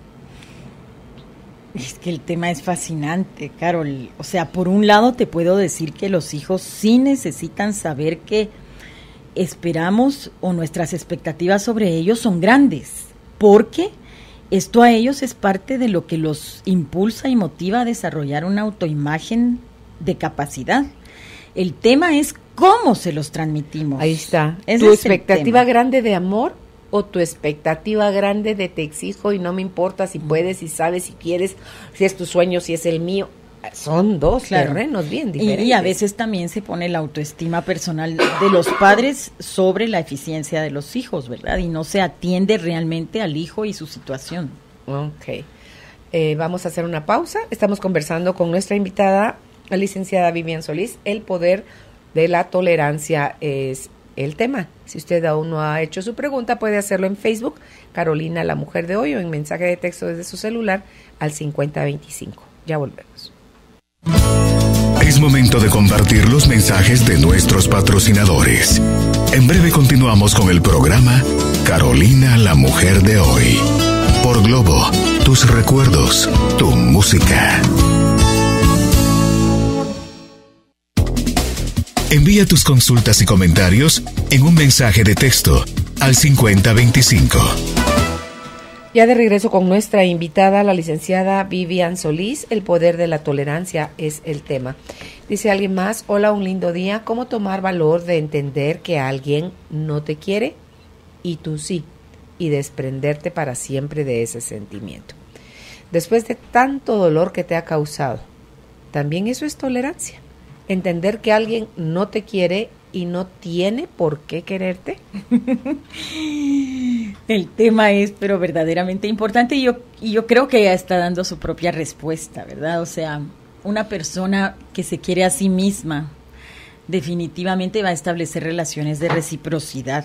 Es que el tema es fascinante, Carol. O sea, por un lado te puedo decir que los hijos sí necesitan saber que esperamos o nuestras expectativas sobre ellos son grandes, porque esto a ellos es parte de lo que los impulsa y motiva a desarrollar una autoimagen de capacidad. El tema es cómo se los transmitimos. Ahí está. Ese ¿Tu es el expectativa tema. grande de amor o tu expectativa grande de te exijo y no me importa si puedes, si sabes, si quieres, si es tu sueño, si es el mío? Son dos terrenos bien diferentes. Y a veces también se pone la autoestima personal de los padres sobre la eficiencia de los hijos, ¿verdad? Y no se atiende realmente al hijo y su situación. Ok. Vamos a hacer una pausa. Estamos conversando con nuestra invitada, la licenciada Vivian Solís. El poder de la tolerancia es el tema. Si usted aún no ha hecho su pregunta, puede hacerlo en Facebook, Carolina, la mujer de hoy, o en mensaje de texto desde su celular al 5025. Ya volvemos. Es momento de compartir los mensajes de nuestros patrocinadores. En breve continuamos con el programa Carolina, la mujer de hoy. Por Globo, tus recuerdos, tu música. Envía tus consultas y comentarios en un mensaje de texto al 5025. Ya de regreso con nuestra invitada, la licenciada Vivian Solís. El poder de la tolerancia es el tema. Dice alguien más: hola, un lindo día. ¿Cómo tomar valor de entender que alguien no te quiere y tú sí? Y desprenderte para siempre de ese sentimiento. Después de tanto dolor que te ha causado, también eso es tolerancia. Entender que alguien no te quiere y no tiene por qué quererte. El tema es, pero verdaderamente importante, y yo creo que ella está dando su propia respuesta, ¿verdad? O sea, una persona que se quiere a sí misma definitivamente va a establecer relaciones de reciprocidad.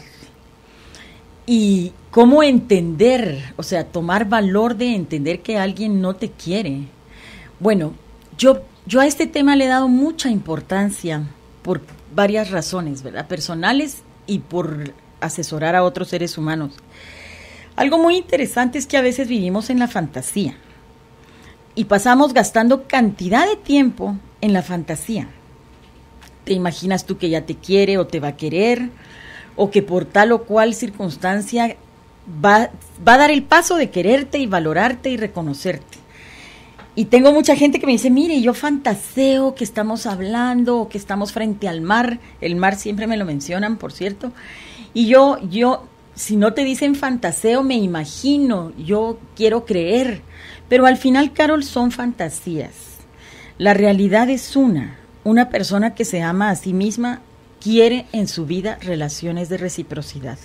Y cómo entender, o sea, tomar valor de entender que alguien no te quiere. Bueno, yo a este tema le he dado mucha importancia por varias razones, ¿verdad? Personales y por asesorar a otros seres humanos. Algo muy interesante es que a veces vivimos en la fantasía y pasamos gastando cantidad de tiempo en la fantasía. Te imaginas tú que ya te quiere o te va a querer, o que por tal o cual circunstancia va a dar el paso de quererte y valorarte y reconocerte. Y tengo mucha gente que me dice, mire, yo fantaseo que estamos hablando o que estamos frente al mar. El mar siempre me lo mencionan, por cierto. Y yo, si no te dicen fantaseo, me imagino, yo quiero creer. Pero al final, Carol, son fantasías. La realidad es una persona que se ama a sí misma quiere en su vida relaciones de reciprocidad.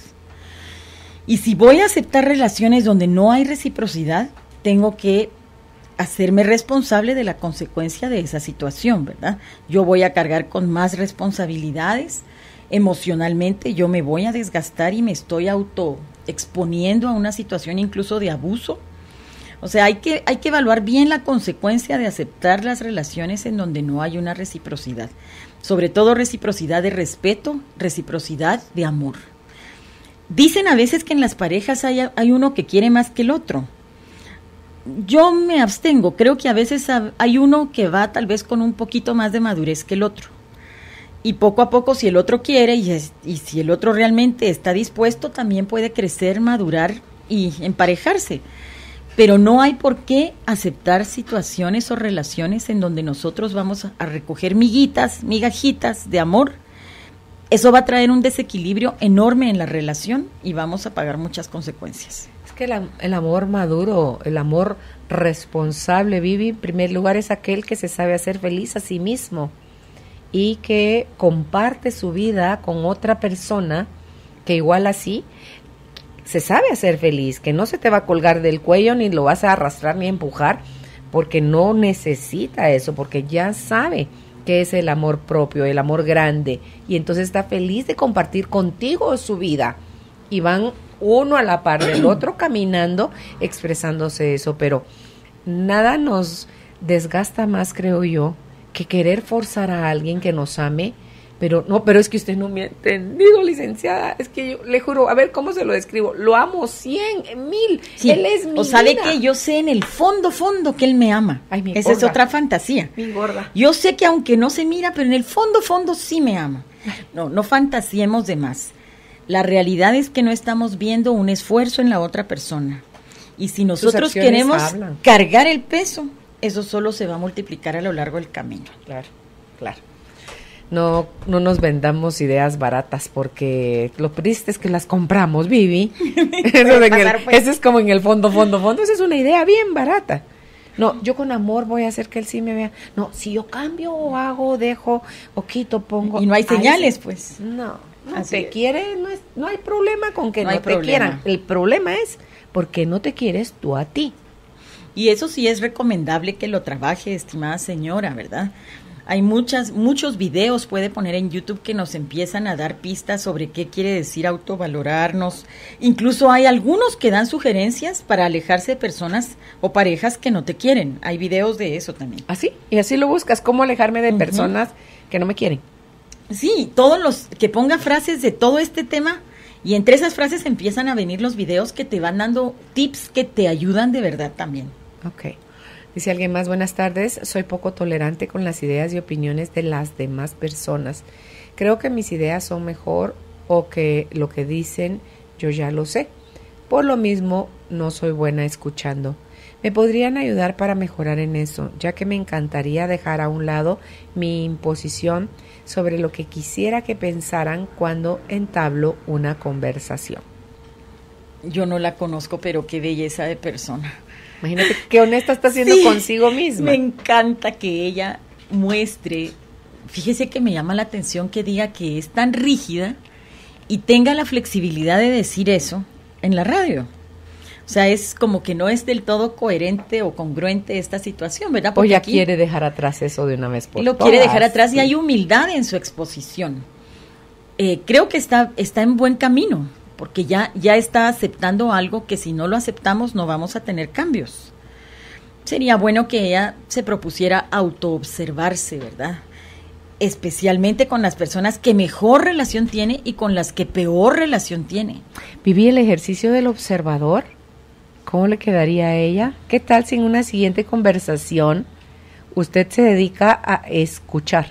Y si voy a aceptar relaciones donde no hay reciprocidad, tengo que hacerme responsable de la consecuencia de esa situación, ¿verdad? Yo voy a cargar con más responsabilidades, emocionalmente yo me voy a desgastar y me estoy autoexponiendo a una situación incluso de abuso. O sea, hay que evaluar bien la consecuencia de aceptar las relaciones en donde no hay una reciprocidad. Sobre todo reciprocidad de respeto, reciprocidad de amor. Dicen a veces que en las parejas hay uno que quiere más que el otro. Yo me abstengo, creo que a veces hay uno que va tal vez con un poquito más de madurez que el otro. Y poco a poco, si el otro quiere y si el otro realmente está dispuesto, también puede crecer, madurar y emparejarse. Pero no hay por qué aceptar situaciones o relaciones en donde nosotros vamos a recoger migajitas de amor. Eso va a traer un desequilibrio enorme en la relación y vamos a pagar muchas consecuencias. Es que el amor maduro, el amor responsable, Vivi, en primer lugar es aquel que se sabe hacer feliz a sí mismo y que comparte su vida con otra persona que igual así se sabe hacer feliz, que no se te va a colgar del cuello, ni lo vas a arrastrar ni a empujar, porque no necesita eso, porque ya sabe que es el amor propio, el amor grande, y entonces está feliz de compartir contigo su vida, y van uno a la par del otro caminando, expresándose eso, pero nada nos desgasta más, creo yo, que querer forzar a alguien que nos ame. Pero es que usted no me ha entendido, licenciada. Es que yo le juro, a ver, ¿cómo se lo describo? Lo amo 100, 1000. Sí. Él es mi sabe vida. Que yo sé en el fondo que él me ama. Ay, mi Esa gorda. es otra fantasía. Mi gorda. Yo sé que aunque no se mira, pero en el fondo sí me ama. No fantasiemos de más. La realidad es que no estamos viendo un esfuerzo en la otra persona. Y si nosotros queremos cargar el peso, eso solo se va a multiplicar a lo largo del camino. Claro. No nos vendamos ideas baratas, porque lo triste es que las compramos, Vivi. Eso es como en el fondo. Esa es una idea bien barata. No, yo con amor voy a hacer que él sí me vea. No, si yo cambio o hago, dejo o quito, pongo. Y no hay señales, pues. No te quiere, no hay problema con que no te quieran. El problema es porque no te quieres tú a ti. Y eso sí es recomendable que lo trabaje, estimada señora, ¿verdad? Hay muchos videos, puede poner en YouTube, que nos empiezan a dar pistas sobre qué quiere decir autovalorarnos. Incluso hay algunos que dan sugerencias para alejarse de personas o parejas que no te quieren. Hay videos de eso también. ¿Así? Y así lo buscas, ¿cómo alejarme de personas que no me quieren? Sí, que ponga frases de todo este tema, y entre esas frases empiezan a venir los videos que te van dando tips que te ayudan de verdad también. Ok. Dice alguien más, buenas tardes, soy poco tolerante con las ideas y opiniones de las demás personas. Creo que mis ideas son mejor o que lo que dicen yo ya lo sé. Por lo mismo, no soy buena escuchando. ¿Me podrían ayudar para mejorar en eso? Ya que me encantaría dejar a un lado mi imposición sobre lo que quisiera que pensaran cuando entablo una conversación. Yo no la conozco, pero qué belleza de persona. Imagínate qué honesta está siendo consigo misma. Me encanta que ella muestre, fíjese que me llama la atención que diga que es tan rígida y tenga la flexibilidad de decir eso en la radio. O sea, es como que no es del todo coherente o congruente esta situación, ¿verdad? Porque ya quiere dejar atrás eso de una vez por todas. Lo quiere dejar atrás, sí. Y hay humildad en su exposición. Creo que está en buen camino, porque ya está aceptando algo que si no lo aceptamos no vamos a tener cambios. Sería bueno que ella se propusiera autoobservarse, ¿verdad? Especialmente con las personas que mejor relación tiene y con las que peor relación tiene. Viví el ejercicio del observador. ¿Cómo le quedaría a ella? ¿Qué tal si en una siguiente conversación usted se dedica a escuchar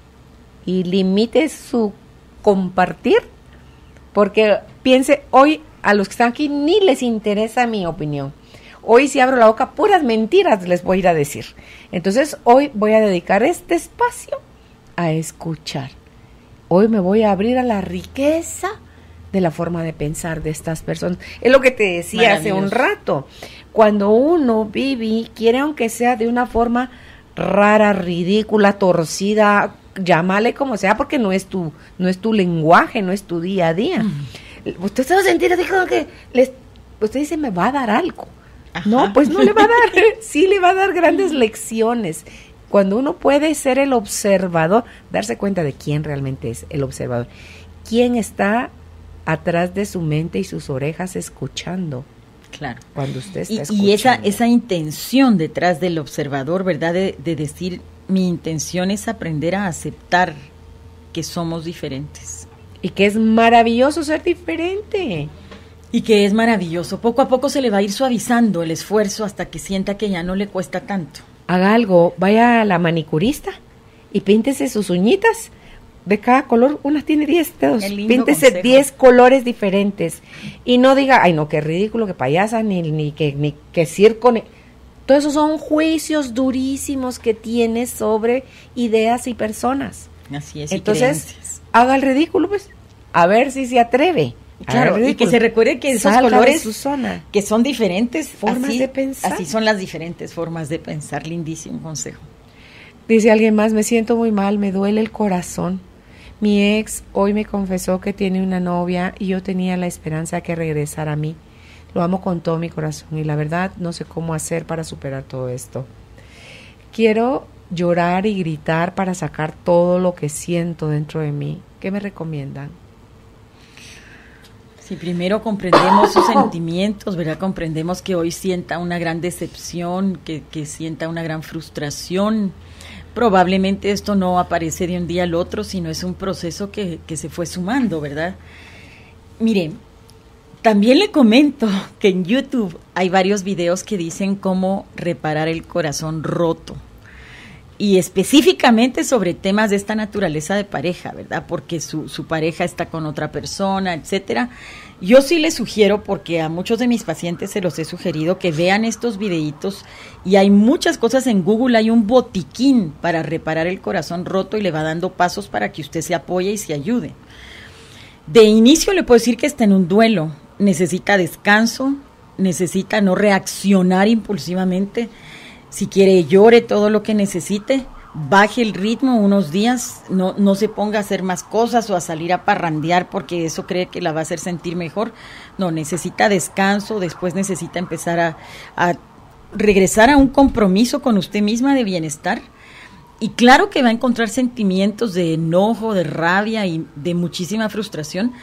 y limite su compartir? Porque piense, hoy a los que están aquí ni les interesa mi opinión. Hoy si abro la boca, puras mentiras les voy a ir a decir. Entonces hoy voy a dedicar este espacio a escuchar. Hoy me voy a abrir a la riqueza de la forma de pensar de estas personas. Es lo que te decía hace un rato. Cuando uno vive, quiere aunque sea de una forma rara, ridícula, torcida, llámale como sea, porque no es tu lenguaje, no es tu día a día. Usted se va a sentir así como que usted dice, me va a dar algo. Ajá. No, pues no le va a dar, sí le va a dar grandes lecciones. Cuando uno puede ser el observador, darse cuenta de quién realmente es el observador, quién está atrás de su mente y sus orejas escuchando. Claro. Cuando usted está escuchando. Y esa intención detrás del observador, ¿verdad? De decir, mi intención es aprender a aceptar que somos diferentes. Y que es maravilloso ser diferente. Y que es maravilloso. Poco a poco se le va a ir suavizando el esfuerzo hasta que sienta que ya no le cuesta tanto. Haga algo, vaya a la manicurista y píntese sus uñitas de cada color. Una tiene 10 dedos. Píntese 10 colores diferentes. Y no diga, ay no, qué ridículo, qué payasa, ni que circo. Todo eso son juicios durísimos que tienes sobre ideas y personas. Así es. Entonces, haga el ridículo, pues, a ver si se atreve. Claro, y que se recuerde que esos colores su zona, que son diferentes formas de pensar. Así son las diferentes formas de pensar. Lindísimo consejo. Dice alguien más, me siento muy mal, me duele el corazón. Mi ex hoy me confesó que tiene una novia y yo tenía la esperanza de que regresara a mí. Lo amo con todo mi corazón y la verdad no sé cómo hacer para superar todo esto. Quiero llorar y gritar para sacar todo lo que siento dentro de mí. ¿Qué me recomiendan? Si primero comprendemos sus sentimientos, ¿verdad? Comprendemos que hoy sienta una gran decepción, que sienta una gran frustración. Probablemente esto no aparece de un día al otro, sino es un proceso que se fue sumando, ¿verdad? Mire, también le comento que en YouTube hay varios videos que dicen cómo reparar el corazón roto. Y específicamente sobre temas de esta naturaleza de pareja, ¿verdad? Porque su pareja está con otra persona, etcétera. Yo sí les sugiero, porque a muchos de mis pacientes se los he sugerido, que vean estos videitos, y hay muchas cosas en Google, hay un botiquín para reparar el corazón roto y le va dando pasos para que usted se apoye y se ayude. De inicio le puedo decir que está en un duelo, necesita descanso, necesita no reaccionar impulsivamente. Si quiere, llore todo lo que necesite, baje el ritmo unos días, no se ponga a hacer más cosas o a salir a parrandear porque eso cree que la va a hacer sentir mejor. No, necesita descanso, después necesita empezar a regresar a un compromiso con usted misma de bienestar. Y claro que va a encontrar sentimientos de enojo, de rabia y de muchísima frustración.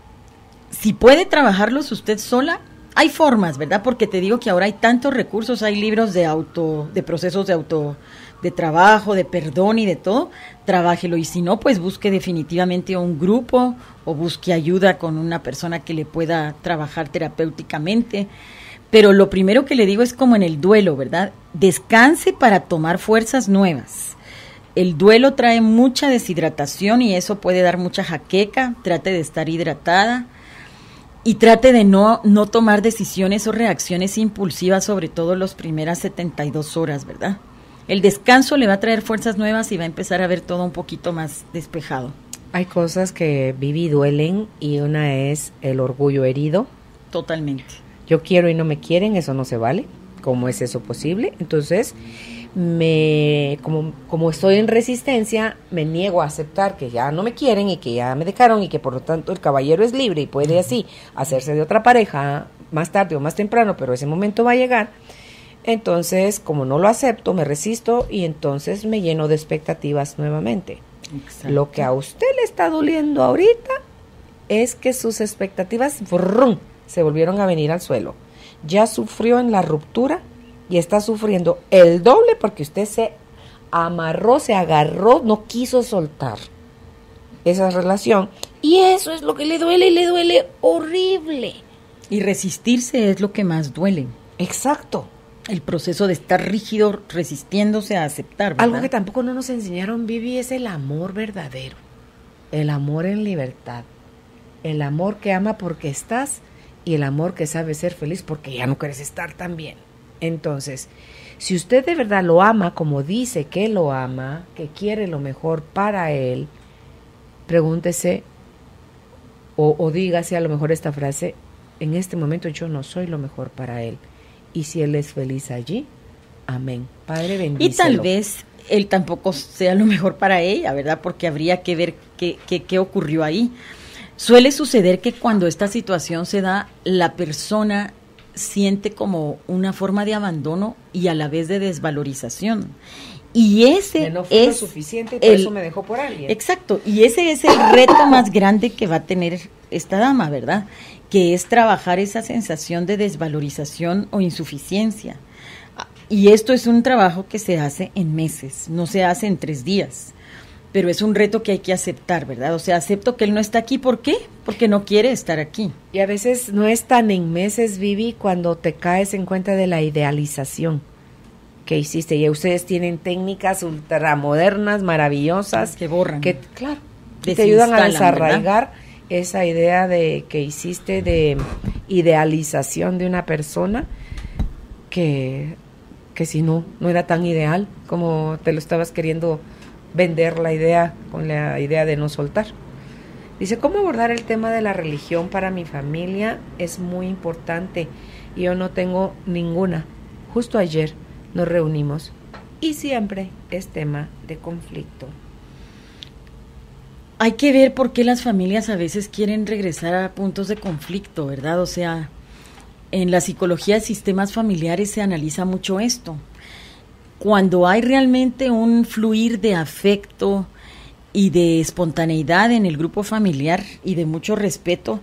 Si puede trabajarlos usted sola, hay formas, ¿verdad? Porque te digo que ahora hay tantos recursos, hay libros de procesos de trabajo, de perdón y de todo. Trabájelo, y si no, pues busque definitivamente un grupo o busque ayuda con una persona que le pueda trabajar terapéuticamente. Pero lo primero que le digo es como en el duelo, ¿verdad? Descanse para tomar fuerzas nuevas. El duelo trae mucha deshidratación y eso puede dar mucha jaqueca. Trate de estar hidratada. Y trate de no tomar decisiones o reacciones impulsivas, sobre todo las primeras 72 horas, ¿verdad? El descanso le va a traer fuerzas nuevas y va a empezar a ver todo un poquito más despejado. Hay cosas que Vivi duelen y una es el orgullo herido. Totalmente. Yo quiero y no me quieren, eso no se vale. ¿Cómo es eso posible? Entonces, como estoy en resistencia, me niego a aceptar que ya no me quieren y que ya me dejaron y que por lo tanto el caballero es libre y puede así hacerse de otra pareja más tarde o más temprano, pero ese momento va a llegar. Entonces, como no lo acepto, me resisto y entonces me lleno de expectativas nuevamente. Exacto. Lo que a usted le está doliendo ahorita es que sus expectativas se volvieron a venir al suelo. Ya sufrió en la ruptura y está sufriendo el doble porque usted se amarró, se agarró, no quiso soltar esa relación. Y eso es lo que le duele y le duele horrible. Y resistirse es lo que más duele. Exacto. El proceso de estar rígido, resistiéndose a aceptar, ¿verdad? Algo que tampoco no nos enseñaron, Vivi, es el amor verdadero. El amor en libertad. El amor que ama porque estás y el amor que sabe ser feliz porque ya no quieres estar tan bien. Entonces, si usted de verdad lo ama como dice que lo ama, que quiere lo mejor para él, pregúntese o dígase a lo mejor esta frase: en este momento yo no soy lo mejor para él. Y si él es feliz allí, amén. Padre, bendícelo. Y tal vez él tampoco sea lo mejor para ella, ¿verdad? Porque habría que ver qué ocurrió ahí. Suele suceder que cuando esta situación se da, la persona siente como una forma de abandono y a la vez de desvalorización. Y ese no fue lo suficiente y por eso me dejó por alguien. Exacto, y ese es el reto más grande que va a tener esta dama, ¿verdad? Que es trabajar esa sensación de desvalorización o insuficiencia. Y esto es un trabajo que se hace en meses, no se hace en 3 días. Pero es un reto que hay que aceptar, ¿verdad? O sea, acepto que él no está aquí. ¿Por qué? Porque no quiere estar aquí. Y a veces no es tan en meses, Vivi, cuando te caes en cuenta de la idealización que hiciste. Y ustedes tienen técnicas ultramodernas, maravillosas. Que borran. Que, claro, te ayudan a desarraigar, ¿verdad?, esa idea de que hiciste de idealización de una persona que si no era tan ideal como te lo estabas queriendo vender la idea, con la idea de no soltar. Dice: ¿cómo abordar el tema de la religión para mi familia? Es muy importante. Yo no tengo ninguna. Justo ayer nos reunimos y siempre es tema de conflicto. hay que ver por qué las familias a veces quieren regresar a puntos de conflicto, ¿verdad? O sea, en la psicología de sistemas familiares se analiza mucho esto. Cuando hay realmente un fluir de afecto y de espontaneidad en el grupo familiar y de mucho respeto,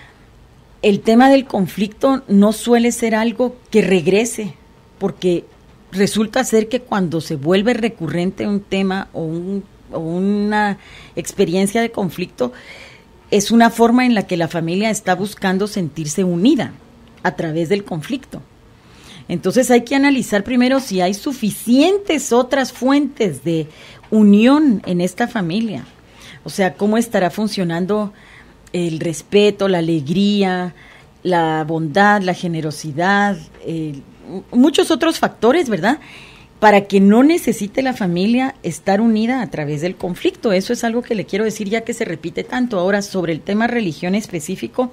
el tema del conflicto no suele ser algo que regrese, porque resulta ser que cuando se vuelve recurrente un tema o una experiencia de conflicto, es una forma en la que la familia está buscando sentirse unida a través del conflicto. Entonces hay que analizar primero si hay suficientes otras fuentes de unión en esta familia. O sea, cómo estará funcionando el respeto, la alegría, la bondad, la generosidad, muchos otros factores, ¿verdad?, para que no necesite la familia estar unida a través del conflicto. Eso es algo que le quiero decir ya que se repite tanto. Ahora, sobre el tema religión específico,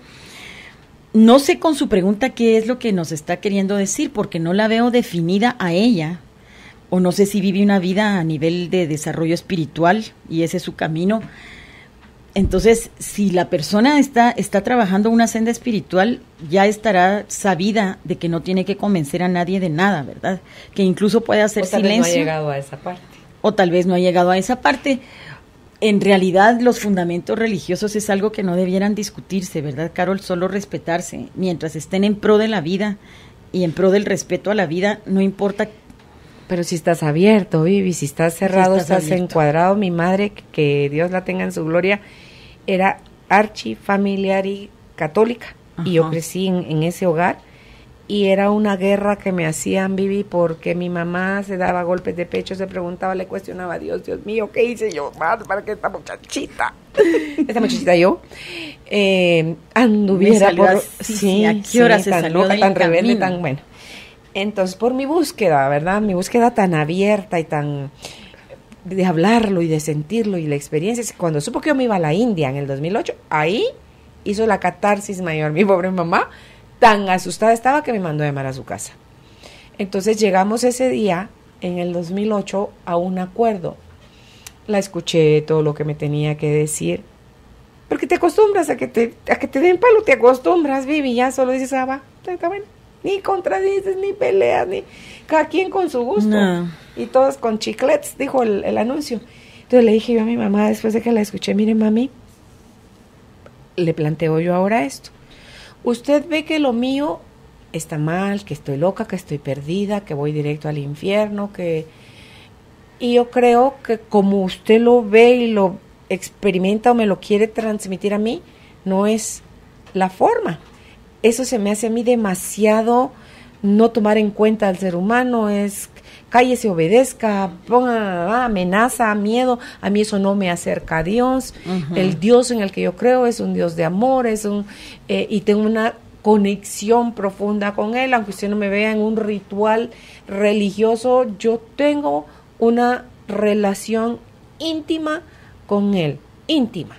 no sé con su pregunta qué es lo que nos está queriendo decir, porque no la veo definida a ella, o no sé si vive una vida a nivel de desarrollo espiritual y ese es su camino. Entonces, si la persona está trabajando una senda espiritual, ya estará sabida de que no tiene que convencer a nadie de nada, ¿verdad? Que incluso puede hacer silencio. O tal vez no ha llegado a esa parte. O tal vez no ha llegado a esa parte. En realidad, los fundamentos religiosos es algo que no debieran discutirse, ¿verdad, Carol? Solo respetarse. Mientras estén en pro de la vida y en pro del respeto a la vida, no importa. Pero si estás abierto, Vivi, si estás cerrado, si estás encuadrado. Mi madre, que Dios la tenga en su gloria, era archifamiliar y católica. Ajá. Y yo crecí en ese hogar. Y era una guerra que me hacían, Vivi, porque mi mamá se daba golpes de pecho, se preguntaba, le cuestionaba a Dios, Dios mío, ¿qué hice yo más para que esta muchachita yo, anduviera por... Sí, ¿a qué hora se salió loca, tan rebelde, tan bueno? Entonces, por mi búsqueda, ¿verdad? Mi búsqueda tan abierta y tan... de hablarlo y de sentirlo y la experiencia. Cuando supo que yo me iba a la India en el 2008, ahí hizo la catarsis mayor. Mi pobre mamá tan asustada estaba que me mandó a llamar a su casa. Entonces llegamos ese día, en el 2008, a un acuerdo. La escuché todo lo que me tenía que decir. Porque te acostumbras a que te den palo, te acostumbras, Vivi, ya solo dices, va, está bueno. Ni contradices, ni peleas, ni cada quien con su gusto. No. Y todos con chiclets, dijo el anuncio. Entonces le dije yo a mi mamá, después de que la escuché, mire mami, le planteo yo ahora esto. Usted ve que lo mío está mal, que estoy loca, que estoy perdida, que voy directo al infierno, y yo creo que como usted lo ve y lo experimenta o me lo quiere transmitir a mí, no es la forma. Eso se me hace a mí demasiado no tomar en cuenta al ser humano, es cállese, obedezca, ponga amenaza, miedo. A mí eso no me acerca a Dios. Uh-huh. El Dios en el que yo creo es un Dios de amor, y tengo una conexión profunda con Él, aunque usted no me vea en un ritual religioso, yo tengo una relación íntima con Él, íntima.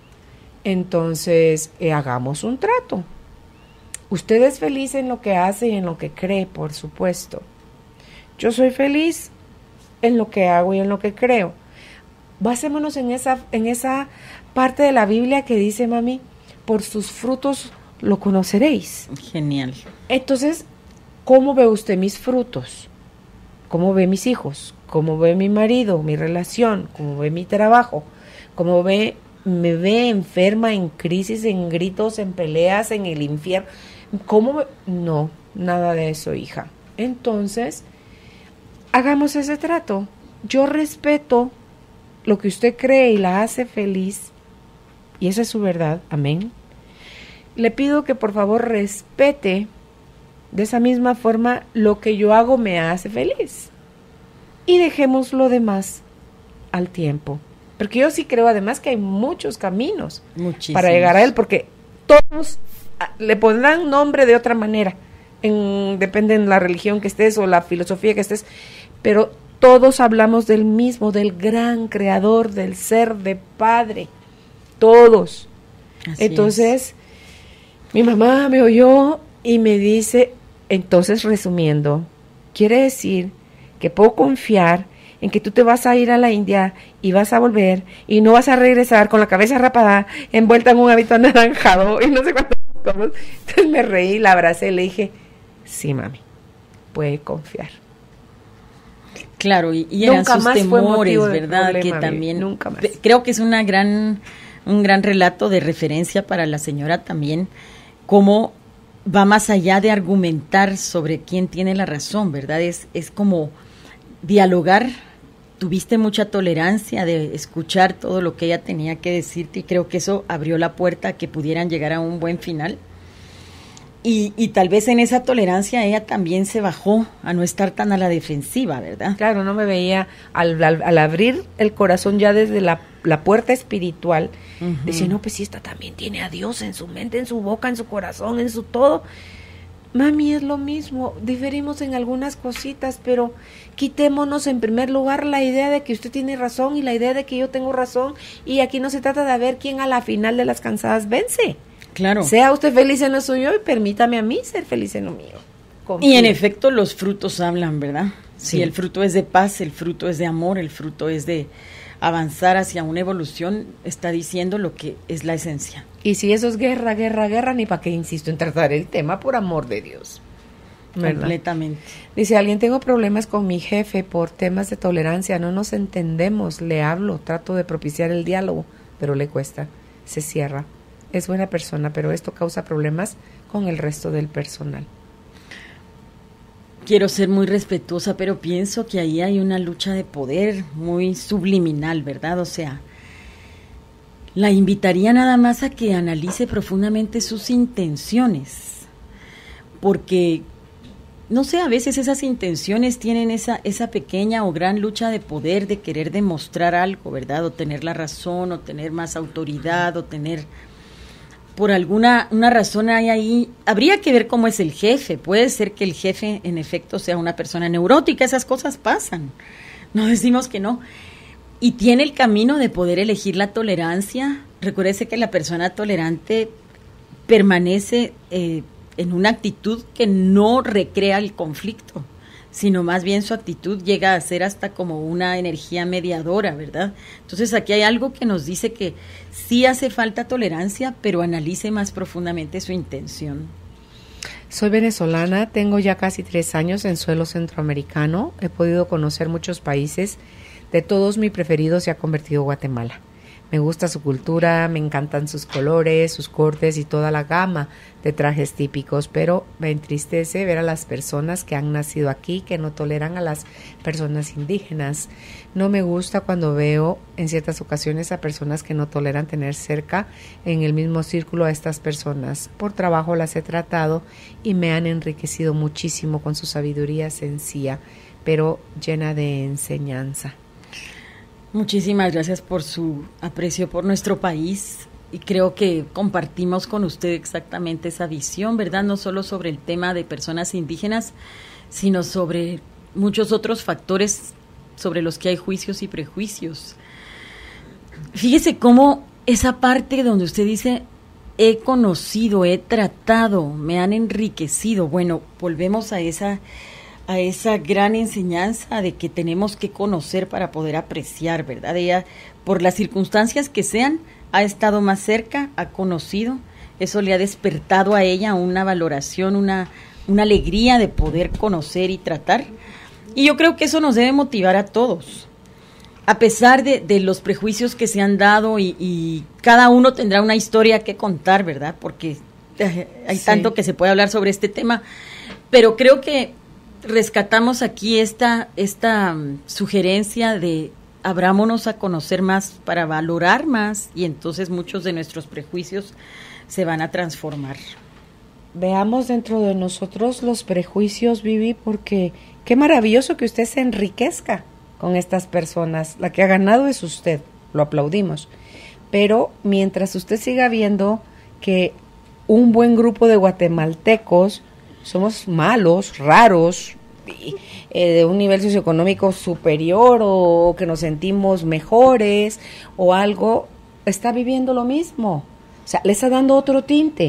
Entonces, hagamos un trato. Usted es feliz en lo que hace y en lo que cree, por supuesto. Yo soy feliz en lo que hago y en lo que creo. Basémonos en esa parte de la Biblia que dice, mami, por sus frutos lo conoceréis. Genial. Entonces, ¿cómo ve usted mis frutos? ¿Cómo ve mis hijos? ¿Cómo ve mi marido, mi relación? ¿Cómo ve mi trabajo? ¿Cómo me ve enferma, en crisis, en gritos, en peleas, en el infierno? No, nada de eso, hija. Entonces, hagamos ese trato. Yo respeto lo que usted cree y la hace feliz, y esa es su verdad, amén. Le pido que por favor respete de esa misma forma lo que yo hago me hace feliz, y dejemos lo demás al tiempo, porque yo sí creo además que hay muchos caminos para llegar a Él, porque todos le pondrán nombre de otra manera, depende de la religión que estés o la filosofía que estés, pero todos hablamos del mismo, del gran creador, del ser de Padre, todos. Así entonces es. Mi mamá me oyó y me dice, entonces resumiendo, quiere decir que puedo confiar en que tú te vas a ir a la India y vas a volver y no vas a regresar con la cabeza rapada, envuelta en un hábito anaranjado y no sé cuántas cosas. Entonces me reí, la abracé y le dije, sí, mami, puede confiar. Claro, y eran sus temores, ¿verdad? Problema, que también nunca más. Creo que es un gran relato de referencia para la señora también, cómo va más allá de argumentar sobre quién tiene la razón, ¿verdad? Es como dialogar. Tuviste mucha tolerancia de escuchar todo lo que ella tenía que decirte y creo que eso abrió la puerta a que pudieran llegar a un buen final. Y tal vez en esa tolerancia ella también se bajó a no estar tan a la defensiva, ¿verdad? Claro, no me veía al abrir el corazón ya desde la puerta espiritual, decía, no, pues si esta también tiene a Dios en su mente, en su boca, en su corazón, en su todo. Mami, es lo mismo, diferimos en algunas cositas, pero quitémonos en primer lugar la idea de que usted tiene razón y la idea de que yo tengo razón, y aquí no se trata de ver quién a la final de las cansadas vence. Claro. Sea usted feliz en lo suyo y permítame a mí ser feliz en lo mío. Confío. Y en efecto los frutos hablan, ¿verdad? Sí. Si el fruto es de paz, el fruto es de amor, el fruto es de avanzar hacia una evolución, está diciendo lo que es la esencia. Y si eso es guerra, guerra, guerra, ni para qué insisto en tratar el tema, por amor de Dios. ¿Verdad? Completamente. Dice alguien, tengo problemas con mi jefe por temas de tolerancia, no nos entendemos, le hablo, trato de propiciar el diálogo, pero le cuesta, se cierra. Es buena persona, pero esto causa problemas con el resto del personal. Quiero ser muy respetuosa, pero pienso que ahí hay una lucha de poder muy subliminal, ¿verdad? O sea, la invitaría nada más a que analice profundamente sus intenciones, porque, no sé, a veces esas intenciones tienen esa pequeña o gran lucha de poder de querer demostrar algo, ¿verdad? O tener la razón, o tener más autoridad, o tener... Por una razón hay ahí, habría que ver cómo es el jefe, puede ser que el jefe en efecto sea una persona neurótica, esas cosas pasan, no decimos que no, y tiene el camino de poder elegir la tolerancia. Recuérdese que la persona tolerante permanece en una actitud que no recrea el conflicto, sino más bien su actitud llega a ser hasta como una energía mediadora, ¿verdad? Entonces aquí hay algo que nos dice que sí hace falta tolerancia, pero analice más profundamente su intención. Soy venezolana, tengo ya casi 3 años en suelo centroamericano, he podido conocer muchos países, de todos mi preferido se ha convertido Guatemala. Me gusta su cultura, me encantan sus colores, sus cortes y toda la gama de trajes típicos, pero me entristece ver a las personas que han nacido aquí que no toleran a las personas indígenas. No me gusta cuando veo en ciertas ocasiones a personas que no toleran tener cerca en el mismo círculo a estas personas. Por trabajo las he tratado y me han enriquecido muchísimo con su sabiduría sencilla, pero llena de enseñanza. Muchísimas gracias por su aprecio por nuestro país y creo que compartimos con usted exactamente esa visión, ¿verdad? No solo sobre el tema de personas indígenas, sino sobre muchos otros factores sobre los que hay juicios y prejuicios. Fíjese cómo esa parte donde usted dice, he conocido, he tratado, me han enriquecido. Bueno, volvemos a esa gran enseñanza de que tenemos que conocer para poder apreciar, ¿verdad? Ella, por las circunstancias que sean, ha estado más cerca, ha conocido, eso le ha despertado a ella una valoración, una alegría de poder conocer y tratar. Y yo creo que eso nos debe motivar a todos, a pesar de los prejuicios que se han dado y cada uno tendrá una historia que contar, ¿verdad? Porque hay tanto que se puede hablar sobre este tema, pero creo que rescatamos aquí esta sugerencia de abrámonos a conocer más para valorar más y entonces muchos de nuestros prejuicios se van a transformar. Veamos dentro de nosotros los prejuicios, Vivi, porque qué maravilloso que usted se enriquezca con estas personas. La que ha ganado es usted, lo aplaudimos. Pero mientras usted siga viendo que un buen grupo de guatemaltecos somos malos, raros, de un nivel socioeconómico superior o que nos sentimos mejores o algo, está viviendo lo mismo. O sea, le está dando otro tinte,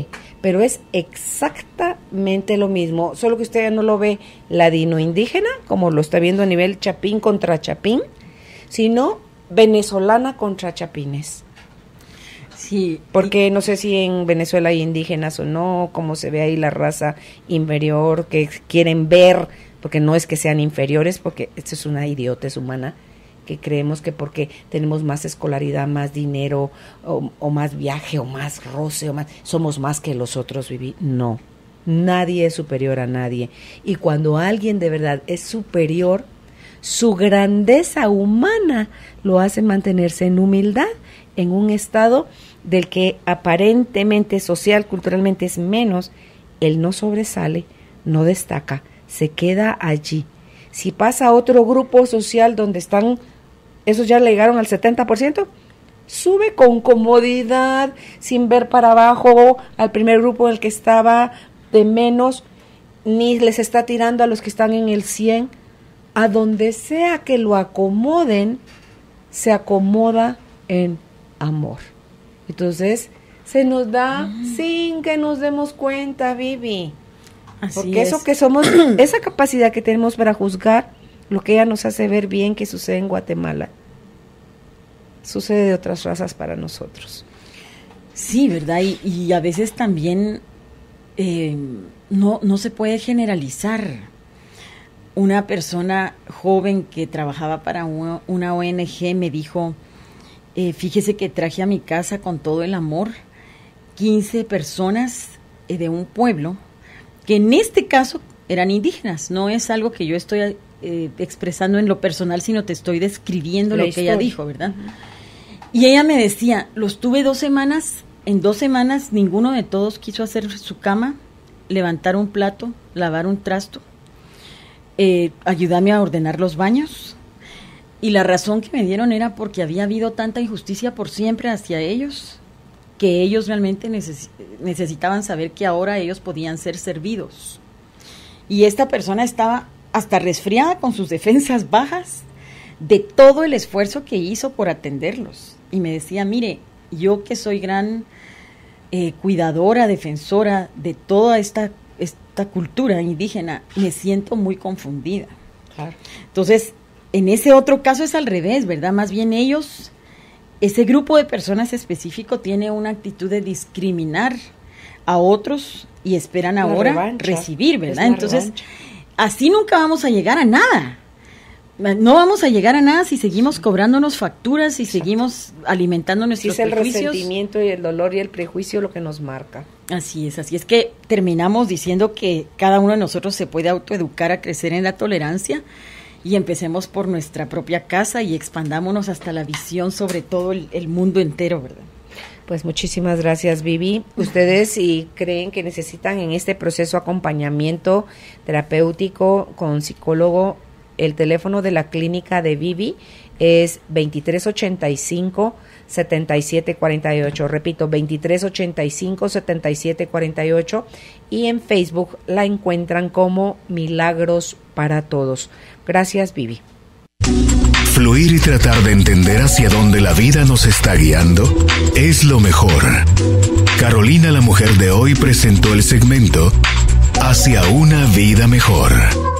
pero es exactamente lo mismo, solo que usted ya no lo ve ladino-indígena, como lo está viendo a nivel chapín contra chapín, sino venezolana contra chapines. Sí. Porque no sé si en Venezuela hay indígenas o no, cómo se ve ahí la raza inferior que quieren ver, porque no es que sean inferiores, porque esto es una idiotez humana, que creemos que porque tenemos más escolaridad, más dinero, o más viaje, o más roce, somos más que los otros. No, nadie es superior a nadie. Y cuando alguien de verdad es superior, su grandeza humana lo hace mantenerse en humildad, en un estado del que aparentemente social, culturalmente es menos. Él no sobresale, no destaca, se queda allí. Si pasa a otro grupo social donde están, esos ya llegaron al 70%, sube con comodidad, sin ver para abajo al primer grupo en el que estaba de menos, ni les está tirando a los que están en el 100%. A donde sea que lo acomoden, se acomoda en amor. Entonces, se nos da sin que nos demos cuenta, Vivi. Así porque es. eso que somos, esa capacidad que tenemos para juzgar, lo que ella nos hace ver bien que sucede en Guatemala, sucede de otras razas para nosotros. Sí, ¿verdad? Y a veces también no se puede generalizar. Una persona joven que trabajaba para una ONG me dijo, fíjese que traje a mi casa con todo el amor 15 personas de un pueblo que en este caso eran indígenas. No es algo que yo estoy expresando en lo personal, sino te estoy describiendo lo que ella dijo, ¿verdad? Y ella me decía, los tuve 2 semanas, en 2 semanas ninguno de todos quiso hacer su cama, levantar un plato, lavar un trasto, ayudarme a ordenar los baños. Y la razón que me dieron era porque había habido tanta injusticia por siempre hacia ellos, que ellos realmente necesitaban saber que ahora ellos podían ser servidos. Y esta persona estaba hasta resfriada con sus defensas bajas de todo el esfuerzo que hizo por atenderlos. Y me decía, mire, yo que soy gran cuidadora, defensora de toda esta cultura indígena, me siento muy confundida. Claro. Entonces, en ese otro caso es al revés, ¿verdad? Más bien ellos, ese grupo de personas específico tiene una actitud de discriminar a otros y esperan ahora recibir, ¿verdad? Entonces, así nunca vamos a llegar a nada. No vamos a llegar a nada si seguimos cobrándonos facturas, si seguimos alimentando nuestros prejuicios. Es el resentimiento y el dolor y el prejuicio lo que nos marca. Así es que terminamos diciendo que cada uno de nosotros se puede autoeducar a crecer en la tolerancia y empecemos por nuestra propia casa y expandámonos hasta la visión sobre todo el mundo entero, ¿verdad? Pues muchísimas gracias, Vivi. Ustedes si creen que necesitan en este proceso acompañamiento terapéutico con psicólogo, el teléfono de la clínica de Vivi es 2385-7748. Repito, 2385-7748. Y en Facebook la encuentran como Milagros para Todos. Gracias, Vivi. Fluir y tratar de entender hacia dónde la vida nos está guiando es lo mejor. Carolina, la mujer de hoy, presentó el segmento Hacia una vida mejor.